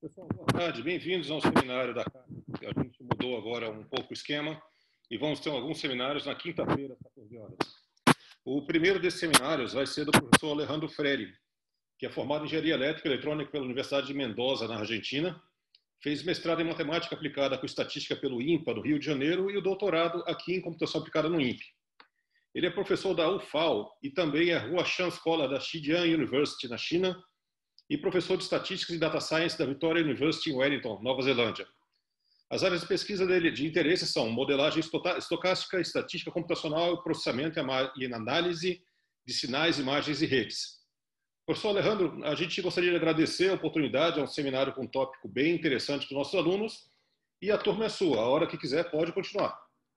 Pessoal, boa tarde, bem-vindos ao seminário da CAP. A gente mudou agora um pouco o esquema e vamos ter alguns seminários na quinta-feira, às 14 horas. O primeiro desses seminários vai ser do professor Alejandro Freire, que é formado em Engenharia Elétrica e Eletrônica pela Universidade de Mendoza, na Argentina, fez mestrado em Matemática Aplicada com Estatística pelo INPA, do Rio de Janeiro, e o doutorado aqui em Computação Aplicada no INPE. Ele é professor da UFAL e também é Huashan Scholar da Xijiang University, na China, e professor de Estatística e Data Science da Victoria University em Wellington, Nova Zelândia. As áreas de pesquisa dele de interesse são modelagem estocástica, estatística computacional, processamento e análise de sinais, imagens e redes. Professor Alejandro, a gente gostaria de agradecer a oportunidade, é um seminário com um tópico bem interessante para os nossos alunos, e a turma é sua, a hora que quiser pode continuar.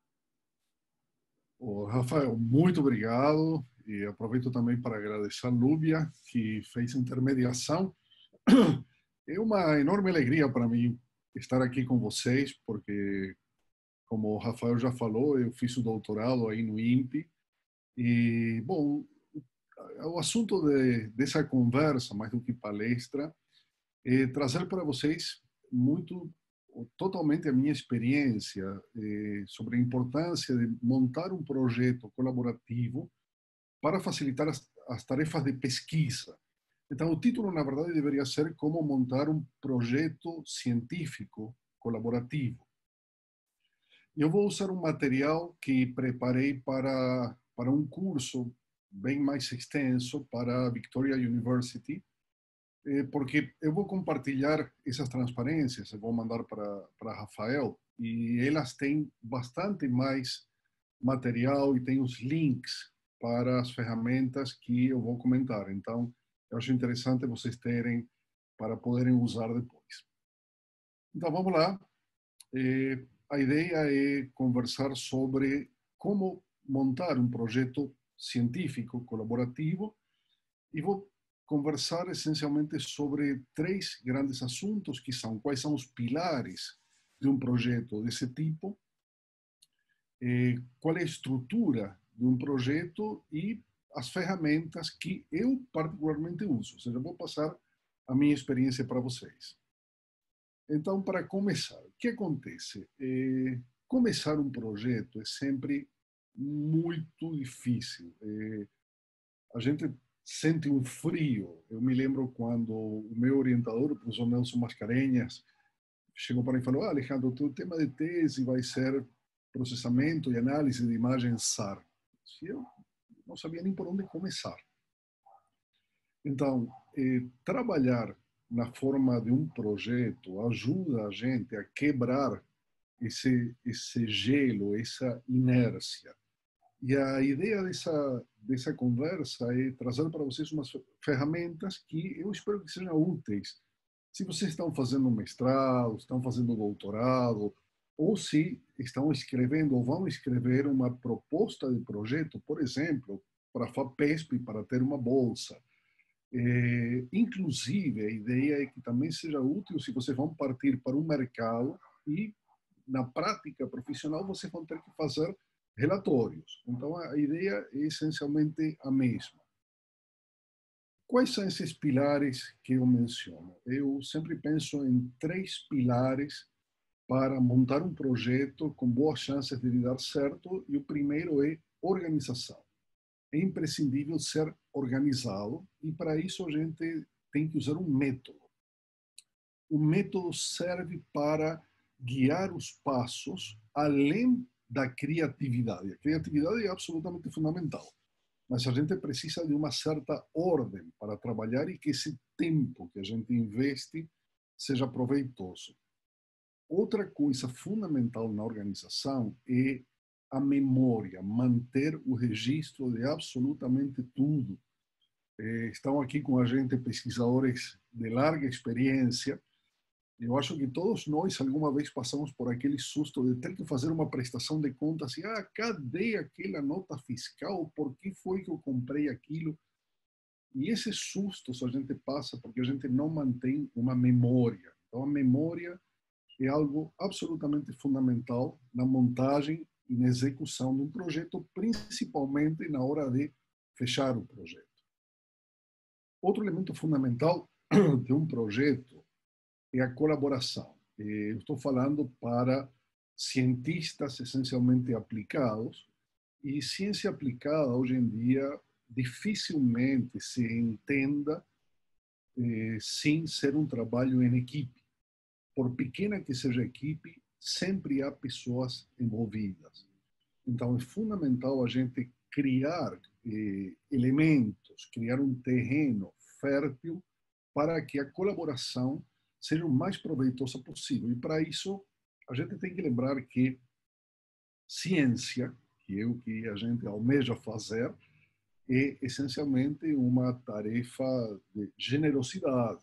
Rafael, muito obrigado. E aproveito também para agradecer a Núbia, que fez a intermediação. É uma enorme alegria para mim estar aqui com vocês, porque, como o Rafael já falou, eu fiz o doutorado aí no INPE. E, bom, o assunto dessa conversa, mais do que palestra, é trazer para vocês totalmente a minha experiência sobre a importância de montar um projeto colaborativo para facilitar as tarefas de pesquisa. Então, o título, na verdade, deveria ser Como montar um projeto científico colaborativo. Eu vou usar um material que preparei para um curso bem mais extenso para a Victoria University, porque eu vou compartilhar essas transparências, eu vou mandar para Rafael, e elas têm bastante mais material e tem os links para as ferramentas que eu vou comentar. Então, eu acho interessante vocês terem para poderem usar depois. Então, vamos lá. A ideia é conversar sobre como montar um projeto científico colaborativo e vou conversar essencialmente sobre três grandes assuntos que são quais são os pilares de um projeto desse tipo, qual é a estrutura de um projeto e as ferramentas que eu particularmente uso. Ou seja, eu vou passar a minha experiência para vocês. Então, para começar, o que acontece? Começar um projeto é sempre muito difícil. A gente sente um frio. Eu me lembro quando o meu orientador, o professor Nelson Mascarenhas, chegou para mim e falou: Alejandro, o teu tema de tese vai ser processamento e análise de imagens SAR. Eu não sabia nem por onde começar. Então, trabalhar na forma de um projeto ajuda a gente a quebrar esse gelo, essa inércia. E a ideia dessa conversa é trazer para vocês umas ferramentas que eu espero que sejam úteis. Se vocês estão fazendo um mestrado, estão fazendo um doutorado, ou se estão escrevendo ou vão escrever uma proposta de projeto, por exemplo, para a FAPESP, para ter uma bolsa. Inclusive, a ideia é que também seja útil se vocês vão partir para um mercado e, na prática profissional, vocês vão ter que fazer relatórios. Então, a ideia é essencialmente a mesma. Quais são esses pilares que eu menciono? Eu sempre penso em três pilares para montar um projeto com boas chances de dar certo, e o primeiro é organização. É imprescindível ser organizado e, para isso, a gente tem que usar um método. O método serve para guiar os passos além da criatividade. A criatividade é absolutamente fundamental, mas a gente precisa de uma certa ordem para trabalhar e que esse tempo que a gente investe seja proveitoso. Outra coisa fundamental na organização é a memória, manter o registro de absolutamente tudo. Estão aqui com a gente pesquisadores de larga experiência. Eu acho que todos nós alguma vez passamos por aquele susto de ter que fazer uma prestação de contas e, cadê aquela nota fiscal? Por que foi que eu comprei aquilo? E esses sustos a gente passa porque a gente não mantém uma memória. Então, a memória é algo absolutamente fundamental na montagem e na execução de um projeto, principalmente na hora de fechar o projeto. Outro elemento fundamental de um projeto é a colaboração. Eu estou falando para cientistas essencialmente aplicados, e ciência aplicada hoje em dia dificilmente se entenda sem ser um trabalho em equipe. Por pequena que seja a equipe, sempre há pessoas envolvidas. Então, é fundamental a gente criar elementos, criar um terreno fértil para que a colaboração seja o mais proveitosa possível. E, para isso, a gente tem que lembrar que ciência, que é o que a gente almeja fazer, é essencialmente uma tarefa de generosidade.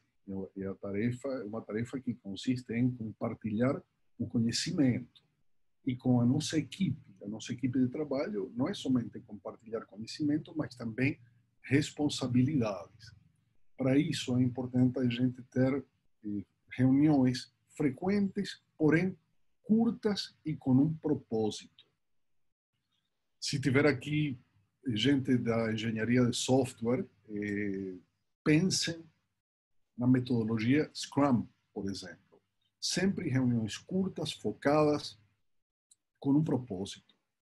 É uma tarefa que consiste em compartilhar o conhecimento. E com a nossa equipe de trabalho, não é somente compartilhar conhecimento, mas também responsabilidades. Para isso, é importante a gente ter reuniões frequentes, porém curtas e com um propósito. Se tiver aqui gente da engenharia de software, pensem na metodologia Scrum, por exemplo. Sempre reuniões curtas, focadas, com um propósito.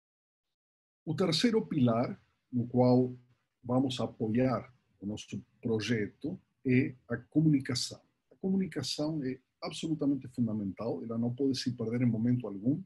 O terceiro pilar, no qual vamos apoiar o nosso projeto, é a comunicação. A comunicação é absolutamente fundamental, ela não pode se perder em momento algum.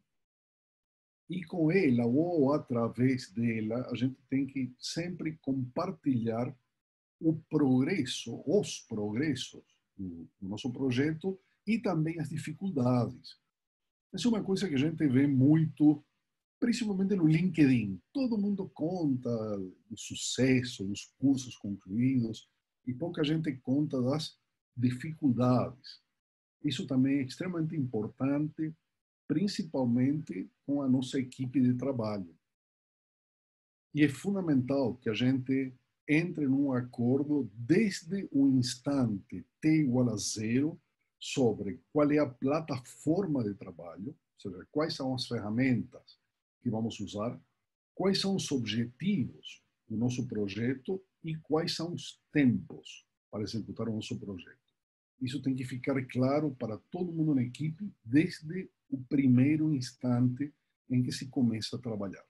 E com ela, ou através dela, a gente tem que sempre compartilhar o progresso, os progressos do nosso projeto e também as dificuldades. Essa é uma coisa que a gente vê muito, principalmente no LinkedIn. Todo mundo conta do sucesso, dos cursos concluídos, e pouca gente conta das dificuldades. Isso também é extremamente importante, principalmente com a nossa equipe de trabalho. E é fundamental que a gente entre num acordo desde o instante t igual a 0 sobre qual é a plataforma de trabalho, ou seja, quais são as ferramentas que vamos usar, quais são os objetivos do nosso projeto e quais são os tempos para executar o nosso projeto. Isso tem que ficar claro para todo mundo na equipe desde o primeiro instante em que se começa a trabalhar.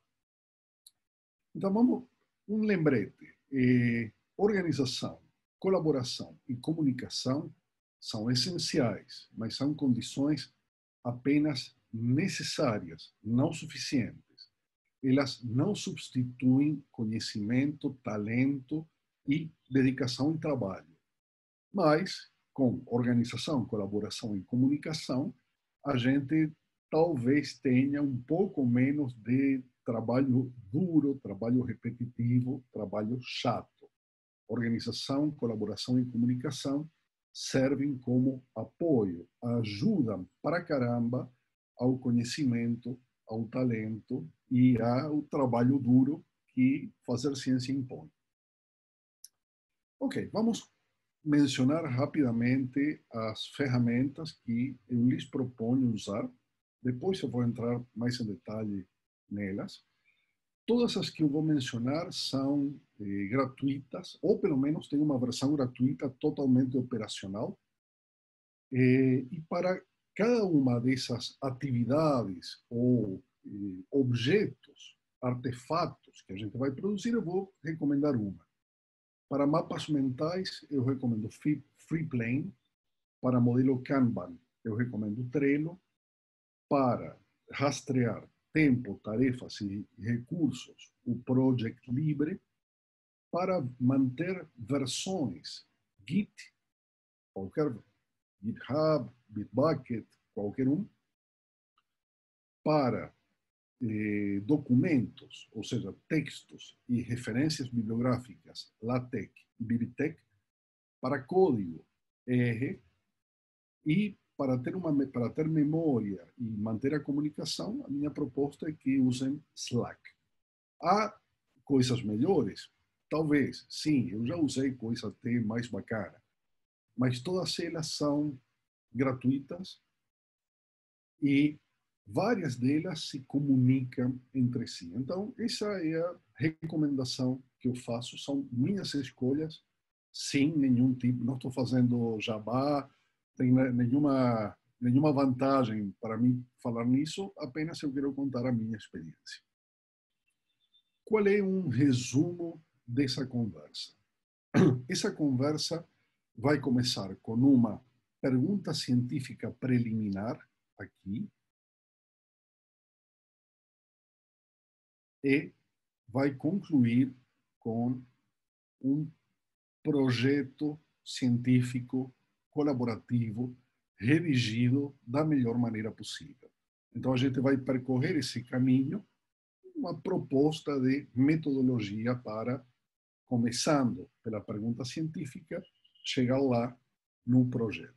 Então, vamos, um lembrete. Organização, colaboração e comunicação são essenciais, mas são condições apenas necessárias, não suficientes. Elas não substituem conhecimento, talento e dedicação e trabalho. Mas, com organização, colaboração e comunicação, a gente talvez tenha um pouco menos de trabalho duro, trabalho repetitivo, trabalho chato. Organização, colaboração e comunicação servem como apoio, ajudam para caramba ao conhecimento, ao talento e ao trabalho duro que fazer ciência impõe. Ok, vamos mencionar rapidamente as ferramentas que eu lhes proponho usar. Depois eu vou entrar mais em detalhe nelas. Todas as que eu vou mencionar são gratuitas, ou pelo menos tem uma versão gratuita totalmente operacional. E para cada uma dessas atividades ou objetos, artefatos que a gente vai produzir, eu vou recomendar uma. Para mapas mentais, eu recomendo Freeplane. Para modelo Kanban, eu recomendo Trello. Para rastrear tempo, tarefas e recursos, o Project Libre. Para manter versões, Git, qualquer GitHub, Bitbucket, qualquer um. Para documentos, ou seja, textos e referências bibliográficas, LaTeX e BibTeX. Para código, R. E para ter memória e manter a comunicação, a minha proposta é que usem Slack. Há coisas melhores? Talvez, sim, eu já usei coisa até mais bacana, mas todas elas são gratuitas e várias delas se comunicam entre si. Então, essa é a recomendação que eu faço, são minhas escolhas, sem nenhum tipo, não estou fazendo jabá tem nenhuma vantagem para mim falar nisso, apenas eu quero contar a minha experiência. Qual é um resumo dessa conversa? Essa conversa vai começar com uma pergunta científica preliminar aqui e vai concluir com um projeto científico colaborativo redigido da melhor maneira possível. Então a gente vai percorrer esse caminho, uma proposta de metodologia para, começando pela pergunta científica, chegar lá no projeto.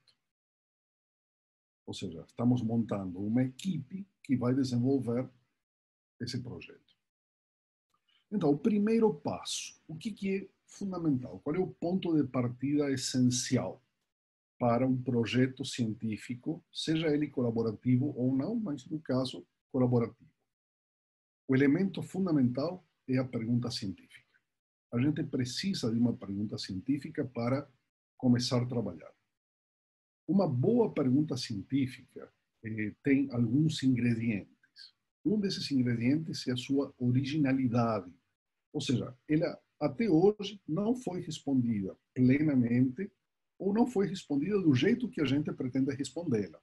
Ou seja, estamos montando uma equipe que vai desenvolver esse projeto. Então, o primeiro passo, o que é fundamental? Qual é o ponto de partida essencial para um projeto científico, seja ele colaborativo ou não, mas no caso, colaborativo? O elemento fundamental é a pergunta científica. A gente precisa de uma pergunta científica para começar a trabalhar. Uma boa pergunta científica tem alguns ingredientes. Um desses ingredientes é a sua originalidade. Ou seja, ela até hoje não foi respondida plenamente ou não foi respondida do jeito que a gente pretende respondê-la.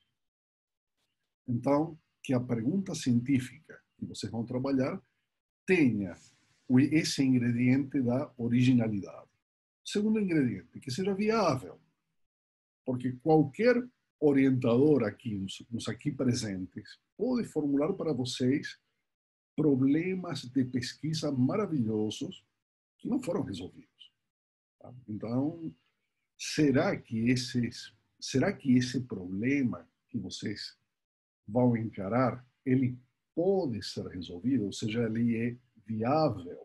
Então, que a pergunta científica que vocês vão trabalhar tenha esse ingrediente da originalidade. Segundo ingrediente, que seja viável. Porque qualquer orientador aqui, dos aqui presentes, pode formular para vocês problemas de pesquisa maravilhosos que não foram resolvidos. Tá? Então, será que esse problema que vocês vão encarar, ele pode ser resolvido? Ou seja, ele é viável?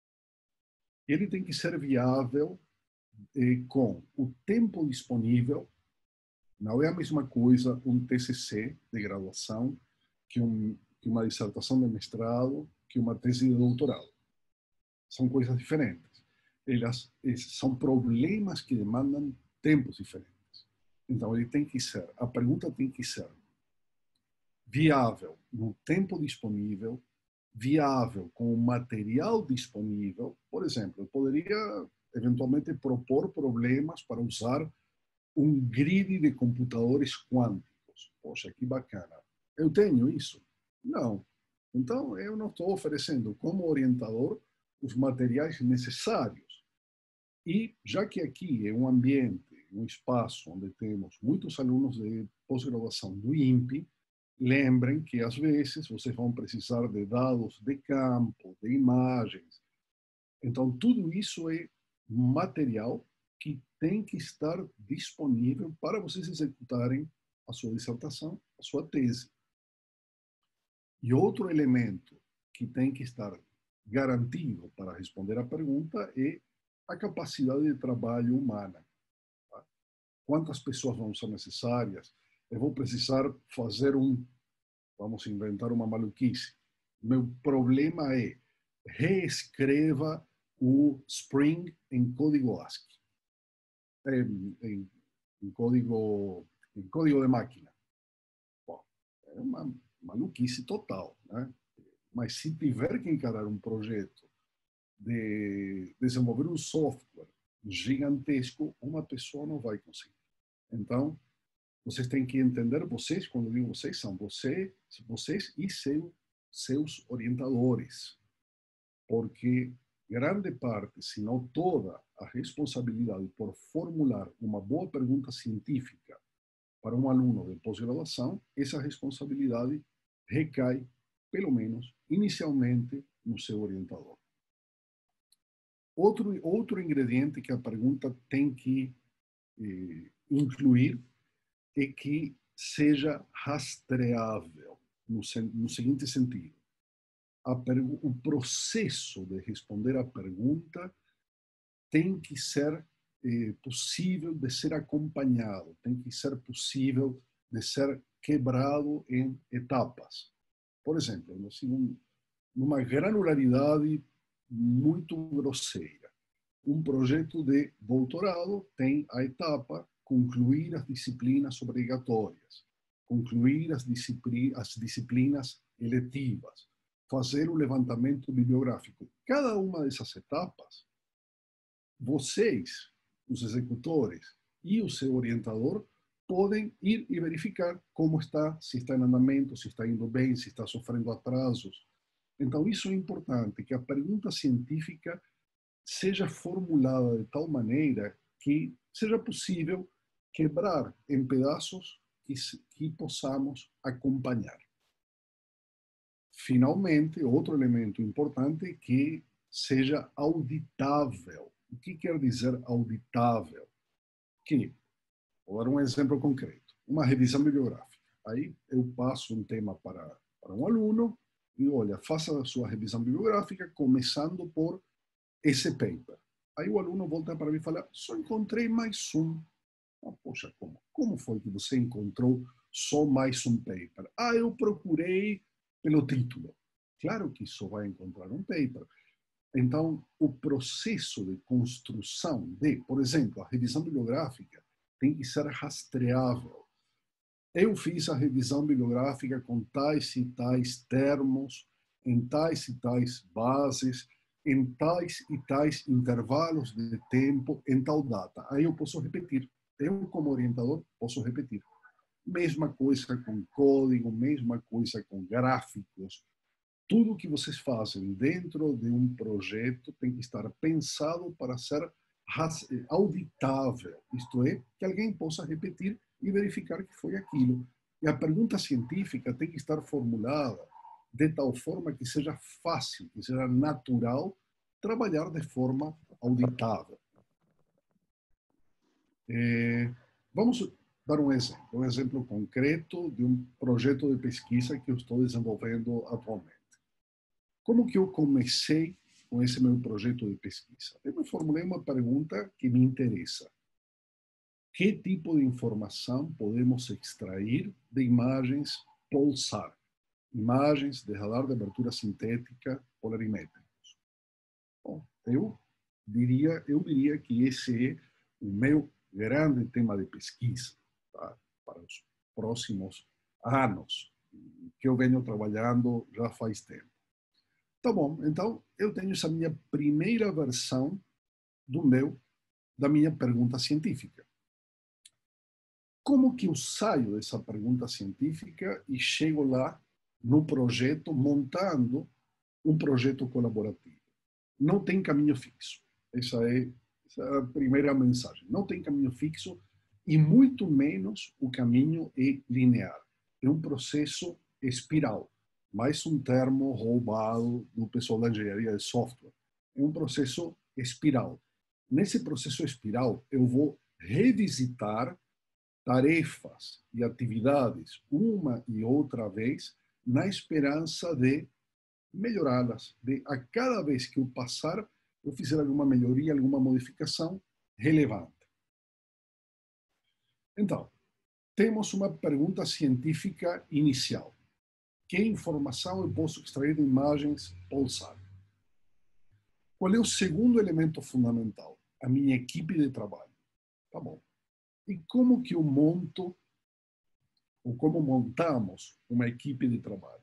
Ele tem que ser viável com o tempo disponível. Não é a mesma coisa um TCC de graduação que uma dissertação de mestrado, que uma tese de doutorado. São coisas diferentes. Elas são problemas que demandam tempos diferentes. Então, a pergunta tem que ser viável no tempo disponível, viável com o material disponível. Por exemplo, eu poderia eventualmente propor problemas para usar um grid de computadores quânticos. Poxa, que bacana. Eu tenho isso? Não. Então, eu não estou oferecendo como orientador os materiais necessários. E, já que aqui é um ambiente, um espaço onde temos muitos alunos de pós-graduação do INPE, lembrem que, às vezes, vocês vão precisar de dados de campo, de imagens. Então, tudo isso é material que tem que estar disponível para vocês executarem a sua dissertação, a sua tese. E outro elemento que tem que estar garantido para responder à pergunta é a capacidade de trabalho humana. Tá? Quantas pessoas vão ser necessárias? Eu vou precisar fazer vamos inventar uma maluquice. Meu problema é reescreva o Spring em código ASCII, em código de máquina. Bom, é uma maluquice total, né? Mas se tiver que encarar um projeto de desenvolver um software gigantesco, uma pessoa não vai conseguir. Então, vocês têm que entender, vocês, quando eu digo vocês, são vocês e seus orientadores. Porque grande parte, se não toda, a responsabilidade por formular uma boa pergunta científica para um aluno de pós-graduação, essa responsabilidade recai, pelo menos inicialmente, no seu orientador. Outro ingrediente que a pergunta tem que incluir é que seja rastreável, no seguinte sentido. O processo de responder à pergunta tem que ser possível de ser acompanhado, tem que ser possível de ser quebrado em etapas. Por exemplo, assim, numa granularidade muito grosseira. Um projeto de doutorado tem a etapa concluir as disciplinas obrigatórias, concluir as disciplinas eletivas, fazer o levantamento bibliográfico. Cada uma dessas etapas, vocês, os executores e o seu orientador, podem ir e verificar como está, se está em andamento, se está indo bem, se está sofrendo atrasos. Então, isso é importante, que a pergunta científica seja formulada de tal maneira que seja possível quebrar em pedaços que possamos acompanhar. Finalmente, outro elemento importante é que seja auditável. O que quer dizer auditável? Que, vou dar um exemplo concreto, uma revisão bibliográfica. Aí eu passo um tema para um aluno e, olha, faça a sua revisão bibliográfica começando por esse paper. Aí o aluno volta para mim e fala, só encontrei mais um. Ah, poxa, como foi que você encontrou só mais um paper? Ah, eu procurei pelo título. Claro que só vai encontrar um paper. Então, o processo de construção de, por exemplo, a revisão bibliográfica tem que ser rastreável. Eu fiz a revisão bibliográfica com tais e tais termos, em tais e tais bases, em tais e tais intervalos de tempo, em tal data. Aí eu posso repetir. Eu, como orientador, posso repetir. Mesma coisa com código, mesma coisa com gráficos. Tudo que vocês fazem dentro de um projeto tem que estar pensado para ser auditável. Isto é, que alguém possa repetir e verificar que foi aquilo. E a pergunta científica tem que estar formulada de tal forma que seja fácil, que seja natural trabalhar de forma auditável. Vamos dar um exemplo concreto de um projeto de pesquisa que eu estou desenvolvendo atualmente. Como que eu comecei com esse meu projeto de pesquisa? Eu me formulei uma pergunta que me interessa. Que tipo de informação podemos extrair de imagens pulsar? Imagens de radar de abertura sintética polarimétricos. Bom, eu diria que esse é o meu grande tema de pesquisa, tá? Para os próximos anos, que eu venho trabalhando já faz tempo. Tá bom, então eu tenho essa minha primeira versão da minha pergunta científica. Como que eu saio dessa pergunta científica e chego lá no projeto, montando um projeto colaborativo? Não tem caminho fixo. Essa é a primeira mensagem. Não tem caminho fixo e muito menos o caminho é linear. É um processo espiral. Mais um termo roubado do pessoal da engenharia de software. É um processo espiral. Nesse processo espiral, eu vou revisitar tarefas e atividades uma e outra vez na esperança de melhorá-las, de a cada vez que eu passar, eu fizer alguma melhoria, alguma modificação relevante. Então, temos uma pergunta científica inicial. Que informação eu posso extrair de imagens pulsar? Qual é o segundo elemento fundamental? A minha equipe de trabalho. Tá bom. E como que eu monto, ou como montamos uma equipe de trabalho?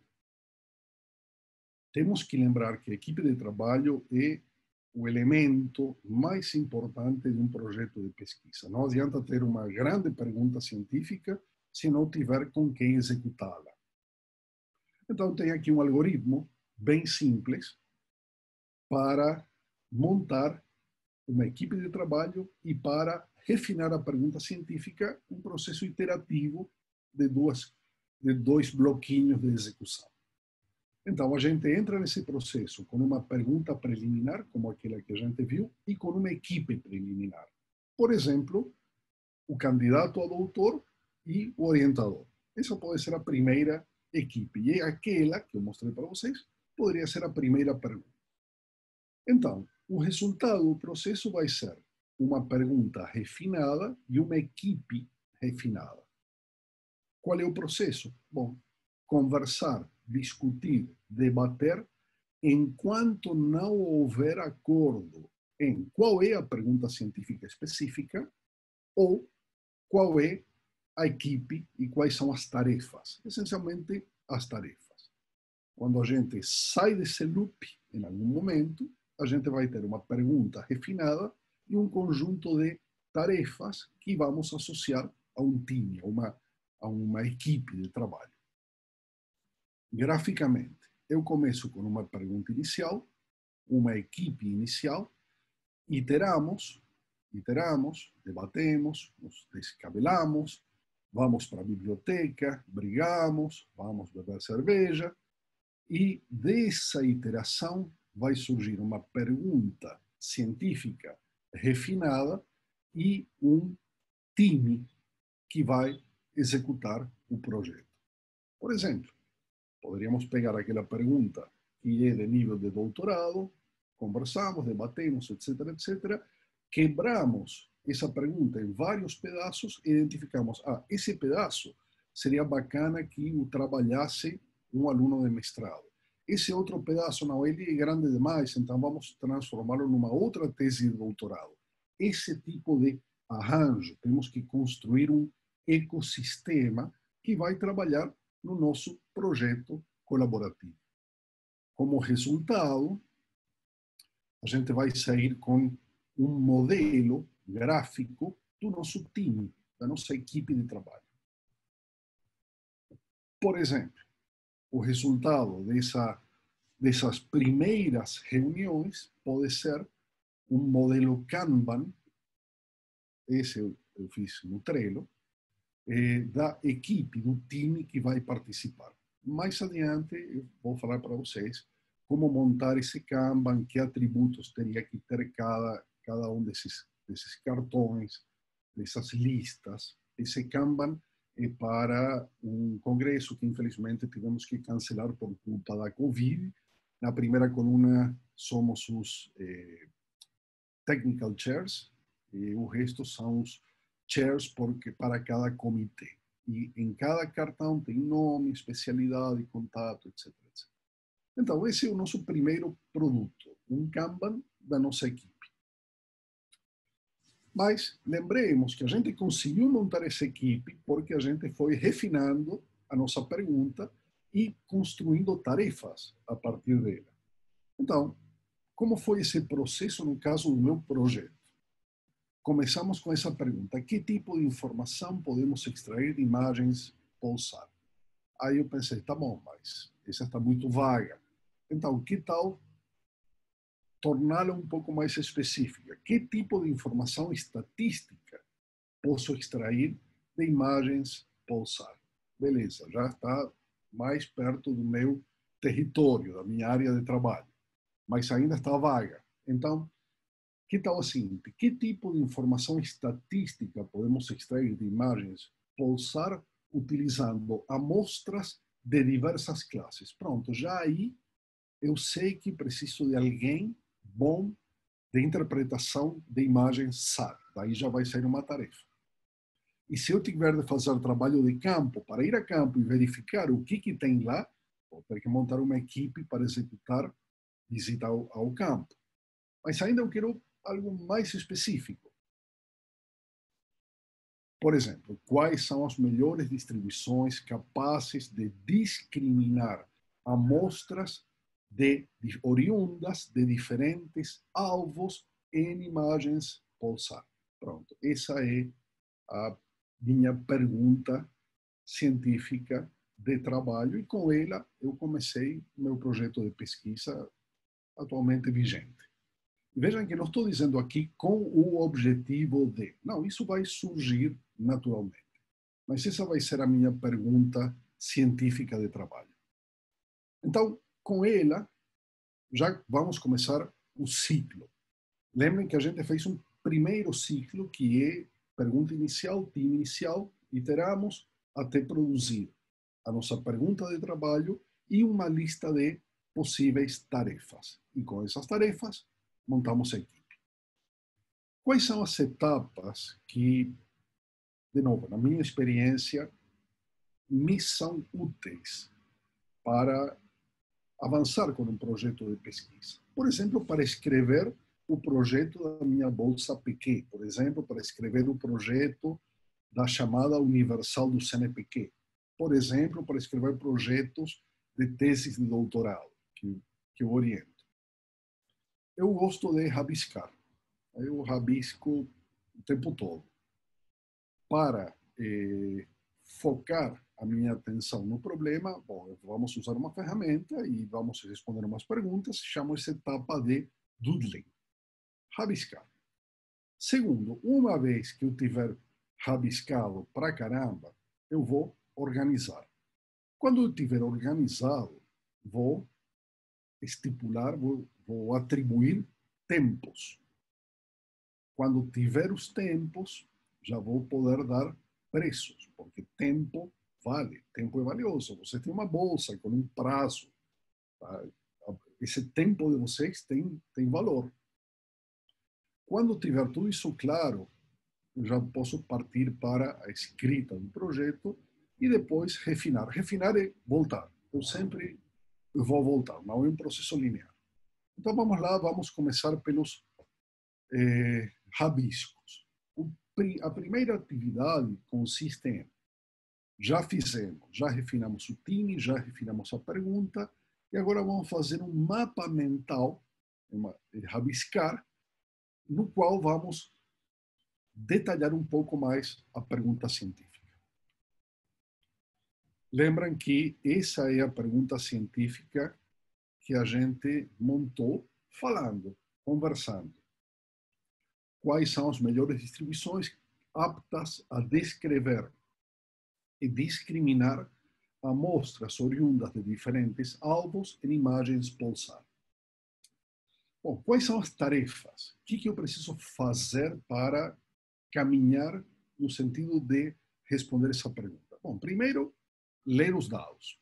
Temos que lembrar que a equipe de trabalho é o elemento mais importante de um projeto de pesquisa. Não adianta ter uma grande pergunta científica se não tiver com quem executá-la. Então, tem aqui um algoritmo bem simples para montar uma equipe de trabalho e para refinar a pergunta científica, um processo iterativo de dois bloquinhos de execução. Então, a gente entra nesse processo com uma pergunta preliminar, como aquela que a gente viu, e com uma equipe preliminar. Por exemplo, o candidato a doutor e o orientador. Essa pode ser a primeira equipe. E aquela que eu mostrei para vocês poderia ser a primeira pergunta. Então, o resultado do processo vai ser uma pergunta refinada e uma equipe refinada. Qual é o processo? Bom, conversar, discutir, debater, enquanto não houver acordo em qual é a pergunta científica específica ou qual é a equipe e quais são as tarefas. Essencialmente, as tarefas. Quando a gente sai desse loop, em algum momento, a gente vai ter uma pergunta refinada e um conjunto de tarefas que vamos associar a um time, a uma equipe de trabalho. Graficamente, eu começo com uma pergunta inicial, uma equipe inicial, iteramos, debatemos, nos descabelamos, vamos para a biblioteca, brigamos, vamos beber cerveja, e dessa iteração vai surgir uma pergunta científica refinada e um time que vai executar o projeto. Por exemplo, poderíamos pegar aquela pergunta que é de nível de doutorado, conversamos, debatemos, etc., etc., quebramos essa pergunta em vários pedaços e identificamos, esse pedaço seria bacana que o trabalhasse um aluno de mestrado. Esse outro pedaço, não, ele é grande demais, então vamos transformá-lo numa outra tese de doutorado. Esse tipo de arranjo, temos que construir um ecossistema que vai trabalhar no nosso projeto colaborativo. Como resultado, a gente vai sair com um modelo gráfico do nosso time, da nossa equipe de trabalho. Por exemplo, o resultado dessas primeiras reuniões pode ser um modelo Kanban, esse eu fiz no Trello, da equipe, do time que vai participar. Mais adiante, eu vou falar para vocês como montar esse Kanban, que atributos teria que ter cada um desses cartões, dessas listas. Esse Kanban é para um congresso que, infelizmente, tivemos que cancelar por culpa da Covid. Na primeira coluna somos os technical chairs, e o resto são os chairs para cada comitê. E em cada cartão tem nome, especialidade, contato, etc., etc. Então, esse é o nosso primeiro produto, um Kanban da nossa equipe. Mas lembremos que a gente conseguiu montar essa equipe porque a gente foi refinando a nossa pergunta e construindo tarefas a partir dela. Então, como foi esse processo no caso do meu projeto? Começamos com essa pergunta: que tipo de informação podemos extrair de imagens pulsar? Aí eu pensei, tá bom, mas essa está muito vaga. Então, que tal torná-la um pouco mais específica? Que tipo de informação estatística posso extrair de imagens pulsar? Beleza, já está mais perto do meu território, da minha área de trabalho, mas ainda está vaga. Então, que tal assim? Que tipo de informação estatística podemos extrair de imagens pulsar utilizando amostras de diversas classes? Pronto, já aí eu sei que preciso de alguém bom de interpretação de imagens SAR. Daí já vai ser uma tarefa. E se eu tiver de fazer trabalho de campo, para ir a campo e verificar o que tem lá, vou ter que montar uma equipe para executar visita ao campo. Mas ainda eu quero algo mais específico. Por exemplo, quais são as melhores distribuições capazes de discriminar amostras oriundas de diferentes alvos em imagens pulsar? Pronto, essa é a minha pergunta científica de trabalho e com ela eu comecei meu projeto de pesquisa atualmente vigente. Vejam que não estou dizendo aqui com o objetivo de. Não, isso vai surgir naturalmente. Mas essa vai ser a minha pergunta científica de trabalho. Então, com ela, já vamos começar o ciclo. Lembrem que a gente fez um primeiro ciclo, que é pergunta inicial, time inicial, iteramos até produzir a nossa pergunta de trabalho e uma lista de possíveis tarefas. E com essas tarefas, montamos a equipe. Quais são as etapas que, de novo, na minha experiência, me são úteis para avançar com um projeto de pesquisa? Por exemplo, para escrever o projeto da minha bolsa PQ, por exemplo, para escrever o projeto da chamada universal do CNPq. Por exemplo, para escrever projetos de teses de doutorado, que eu oriento. Eu gosto de rabiscar. Eu rabisco o tempo todo. Para focar a minha atenção no problema, bom, vamos usar uma ferramenta e vamos responder umas perguntas. Chamo essa etapa de doodling, rabiscar. Segundo, uma vez que eu tiver rabiscado pra caramba, eu vou organizar. Quando eu tiver organizado, vou estipular, vou atribuir tempos. Quando tiver os tempos, já vou poder dar preços, porque tempo vale, tempo é valioso. Você tem uma bolsa com um prazo, tá? Esse tempo de vocês tem valor. Quando tiver tudo isso claro, eu já posso partir para a escrita do projeto e depois refinar. Refinar é voltar. Eu sempre vou voltar, não é um processo linear. Então vamos lá, vamos começar pelos rabiscos. A primeira atividade consiste em já fizemos, já refinamos o time, já refinamos a pergunta, e agora vamos fazer um mapa mental, rabiscar, no qual vamos detalhar um pouco mais a pergunta científica. Lembram que essa é a pergunta científica que a gente montou falando, conversando. Quais são as melhores distribuições aptas a descrever e discriminar amostras oriundas de diferentes alvos em imagens pulsar? Bom, quais são as tarefas? O que eu preciso fazer para caminhar no sentido de responder essa pergunta? Bom, primeiro, ler os dados.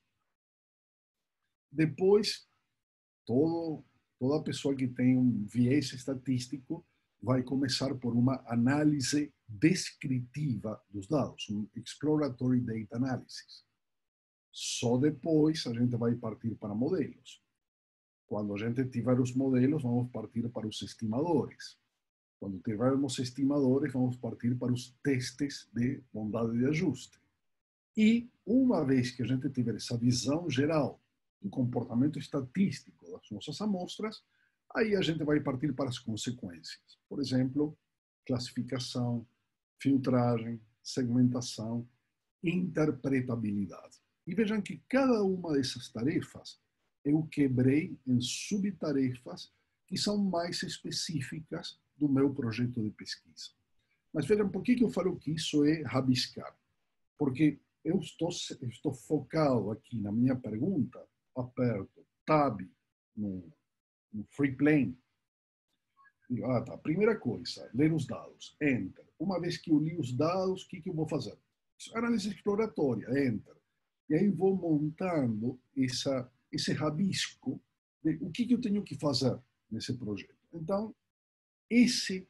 Depois, toda pessoa que tem um viés estatístico vai começar por uma análise descritiva dos dados, um exploratory data analysis. Só depois a gente vai partir para modelos. Quando a gente tiver os modelos, vamos partir para os estimadores. Quando tivermos estimadores, vamos partir para os testes de bondade de ajuste. E, uma vez que a gente tiver essa visão geral do comportamento estatístico das nossas amostras, aí a gente vai partir para as consequências. Por exemplo, classificação, filtragem, segmentação, interpretabilidade. E vejam que cada uma dessas tarefas eu quebrei em subtarefas que são mais específicas do meu projeto de pesquisa. Mas vejam, por que eu falo que isso é rabiscar? Porque eu estou focado aqui na minha pergunta, aperto Tab no Freeplane. Tá. Primeira coisa, ler os dados, Enter. Uma vez que eu li os dados, o que eu vou fazer? Análise exploratória, Enter. E aí vou montando esse rabisco de o que eu tenho que fazer nesse projeto. Então, esse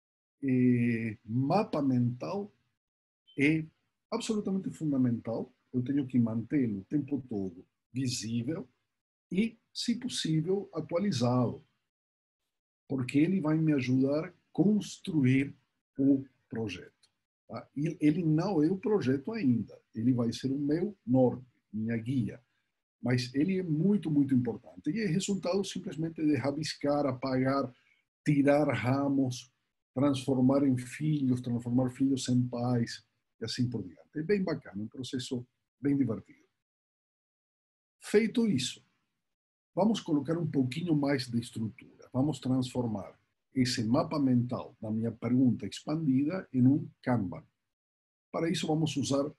mapa mental é absolutamente fundamental. Eu tenho que mantê-lo o tempo todo visível e, se possível, atualizá-lo, porque ele vai me ajudar a construir o projeto. Tá? E ele não é o projeto ainda, ele vai ser o meu norte, minha guia, mas ele é muito, muito importante. E é resultado simplesmente de rabiscar, apagar, tirar ramos, transformar filhos em pais, e assim por diante. É bem bacana, um processo bem divertido. Feito isso, vamos colocar um pouquinho mais de estrutura. Vamos transformar esse mapa mental da minha pergunta expandida em um Kanban. Para isso, vamos usar,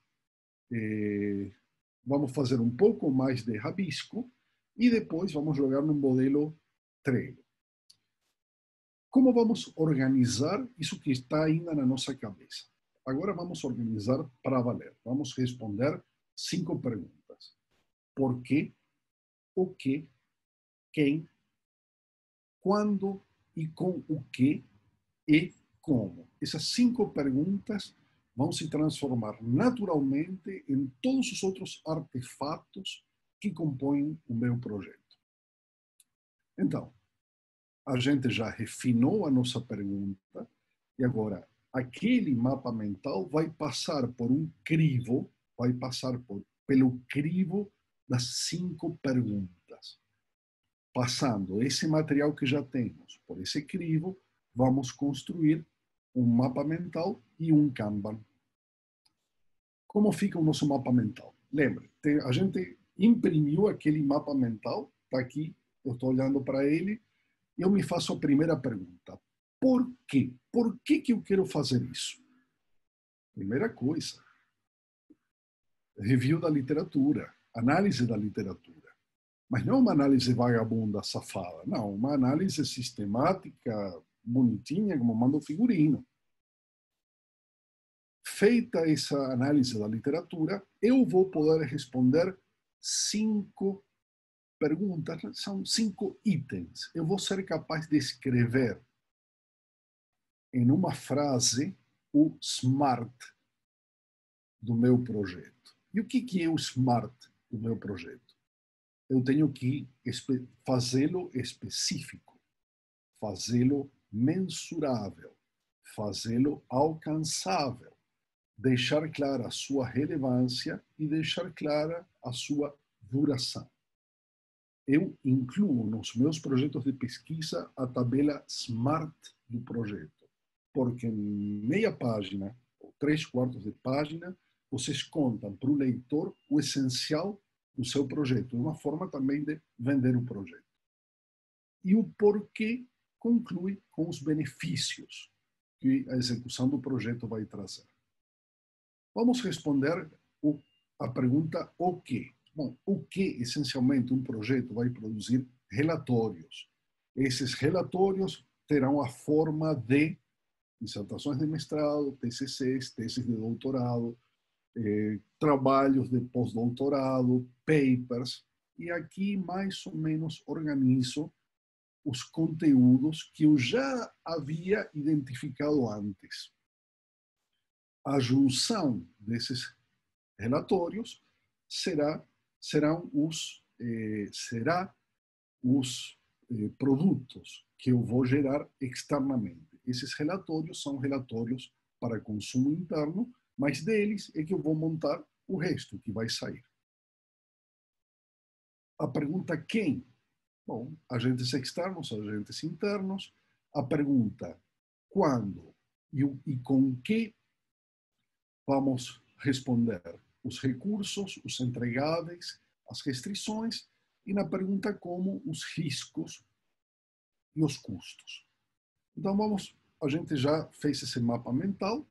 vamos fazer um pouco mais de rabisco e depois vamos jogar no modelo Trello. Como vamos organizar isso que está ainda na nossa cabeça? Agora vamos organizar para valer. Vamos responder 5 perguntas. Por quê? O que? Quem? Quando? E com o que? E como? Essas 5 perguntas vão se transformar naturalmente em todos os outros artefatos que compõem o meu projeto. Então, a gente já refinou a nossa pergunta e agora aquele mapa mental vai passar por um crivo, vai passar pelo crivo das 5 perguntas. Passando esse material que já temos por esse crivo, vamos construir um mapa mental e um Kanban. Como fica o nosso mapa mental? Lembre, a gente imprimiu aquele mapa mental, está aqui, eu estou olhando para ele, e eu me faço a primeira pergunta. Por quê? Por que eu quero fazer isso? Primeira coisa, review da literatura, análise da literatura. Mas não uma análise vagabunda, safada, não, uma análise sistemática, bonitinha, como manda o figurino. Feita essa análise da literatura, eu vou poder responder 5 perguntas, são 5 itens. Eu vou ser capaz de escrever em uma frase o SMART do meu projeto. E o que é o SMART do meu projeto? Eu tenho que fazê-lo específico, fazê-lo mensurável, fazê-lo alcançável, deixar clara a sua relevância e deixar clara a sua duração. Eu incluo nos meus projetos de pesquisa a tabela SMART do projeto, porque em meia página, ou 3/4 de página, vocês contam para o leitor o essencial do seu projeto, uma forma também de vender o projeto. E o porquê conclui com os benefícios que a execução do projeto vai trazer. Vamos responder a pergunta o quê? Bom, o que essencialmente um projeto vai produzir? Relatórios. Esses relatórios terão a forma de dissertações de mestrado, TCCs, teses de doutorado, trabalhos de pós-doutorado, papers, e aqui mais ou menos organizo os conteúdos que eu já havia identificado antes. A junção desses relatórios serão os produtos que eu vou gerar externamente. Esses relatórios são relatórios para consumo interno, mas deles é que eu vou montar o resto que vai sair. A pergunta quem? Bom, agentes externos, agentes internos. A pergunta quando e com que vamos responder? Os recursos, os entregáveis, as restrições, e na pergunta como os riscos e os custos. Então a gente já fez esse mapa mental.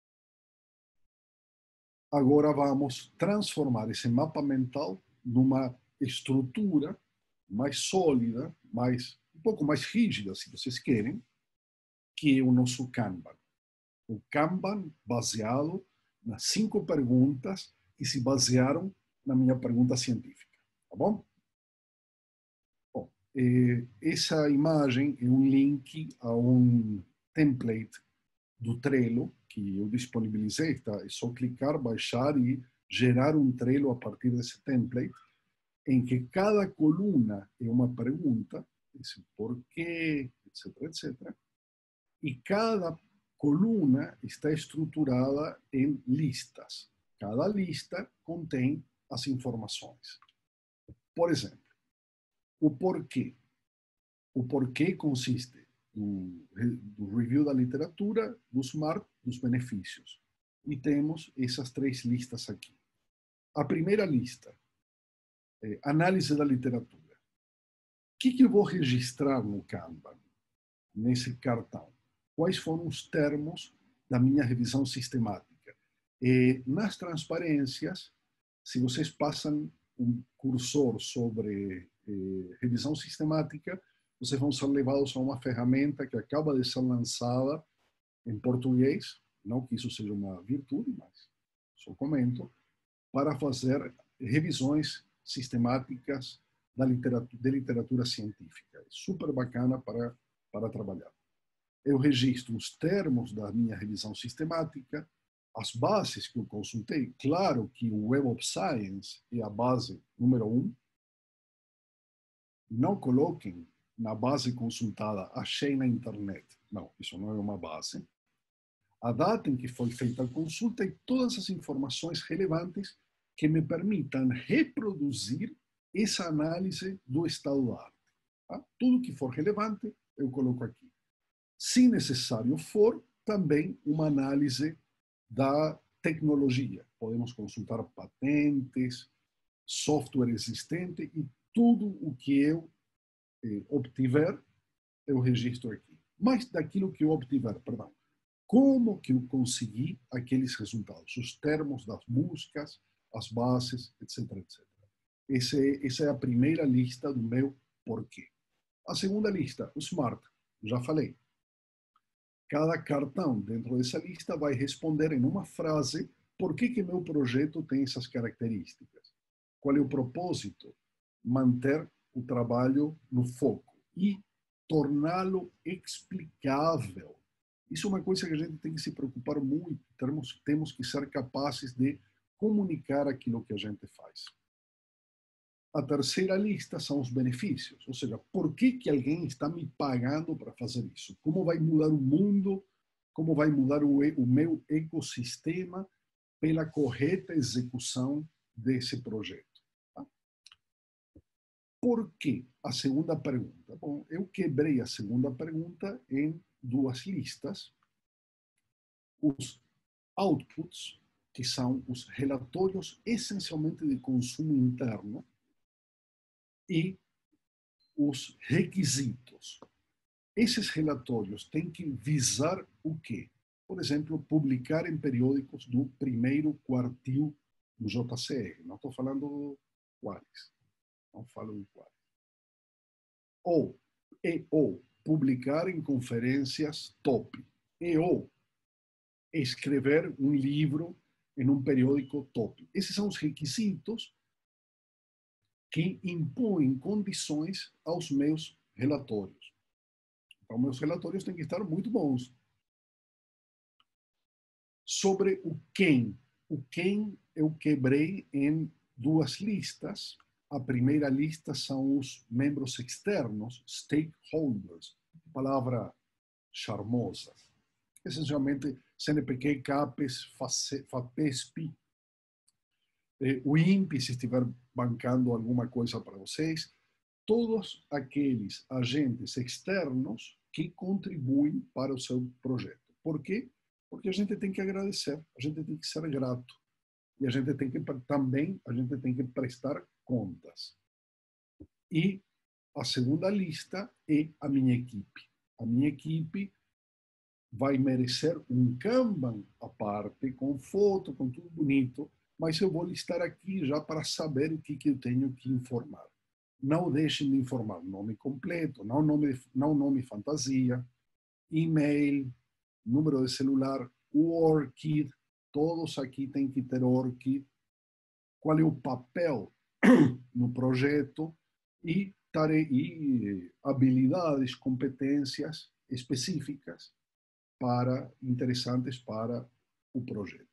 Agora vamos transformar esse mapa mental numa estrutura mais sólida, um pouco mais rígida, se vocês querem, que é o nosso Kanban. O Kanban baseado nas 5 perguntas que se basearam na minha pergunta científica. Tá bom? Bom, essa imagem é um link a um template do Trello que eu disponibilizei. Tá? É só clicar, baixar e gerar um Trello a partir desse template, em que cada coluna é uma pergunta, esse porquê, etc, etc. E cada coluna está estruturada em listas. Cada lista contém as informações. Por exemplo, o porquê. O porquê consiste do review da literatura, do SMART, dos benefícios. E temos essas 3 listas aqui. A primeira lista, análise da literatura. O que eu vou registrar no Kanban, nesse cartão? Quais foram os termos da minha revisão sistemática? Nas transparências, se vocês passam um cursor sobre revisão sistemática, vocês vão ser levados a uma ferramenta que acaba de ser lançada em português, não que isso seja uma virtude, mas só comento, para fazer revisões sistemáticas de literatura científica. É super bacana para trabalhar. Eu registro os termos da minha revisão sistemática, as bases que eu consultei. Claro que o Web of Science é a base número 1. Não coloquem na base consultada, achei na internet. Não, isso não é uma base. a data em que foi feita a consulta e todas as informações relevantes que me permitam reproduzir essa análise do estado da arte. Tá? Tudo que for relevante, eu coloco aqui. Se necessário for, também uma análise da tecnologia. Podemos consultar patentes, software existente e tudo o que eu obtiver, eu registro aqui. Mas daquilo que eu obtiver, perdão, como que eu consegui aqueles resultados, os termos das músicas, as bases, etc, etc. Essa é a primeira lista do meu porquê. A segunda lista, o SMART, já falei. Cada cartão dentro dessa lista vai responder em uma frase por que meu projeto tem essas características. Qual é o propósito? Manter o trabalho no foco e torná-lo explicável. Isso é uma coisa que a gente tem que se preocupar muito. Temos que ser capazes de comunicar aquilo que a gente faz. A terceira lista são os benefícios, ou seja, por que alguém está me pagando para fazer isso? Como vai mudar o mundo? Como vai mudar o meu ecossistema pela correta execução desse projeto? Tá? Por que? A segunda pergunta. Bom, eu quebrei a segunda pergunta em duas listas. Os outputs, que são os relatórios essencialmente de consumo interno, e os requisitos. Esses relatórios têm que visar o quê? Por exemplo, publicar em periódicos do primeiro quartil do JCR. Não estou falando quais. Não falo em quais. Ou publicar em conferências top. Ou escrever um livro em um periódico top. Esses são os requisitos que impõem condições aos meus relatórios. Então, meus relatórios têm que estar muito bons. Sobre o quem eu quebrei em duas listas. A primeira lista são os membros externos, stakeholders, palavra charmosa. Essencialmente, CNPq, CAPES, FAPESP, o INPE, se estiver bancando alguma coisa para vocês, todos aqueles agentes externos que contribuem para o seu projeto. Por quê? Porque a gente tem que agradecer, a gente tem que ser grato e a gente tem que prestar contas. E a segunda lista é a minha equipe. A minha equipe vai merecer um Kanban à parte, com foto, com tudo bonito, mas eu vou listar aqui já para saber o que eu tenho que informar. Não deixem de informar nome completo, não nome fantasia, e-mail, número de celular, o ORCID, todos aqui têm que ter ORCID, qual é o papel no projeto e habilidades, competências específicas interessantes para o projeto.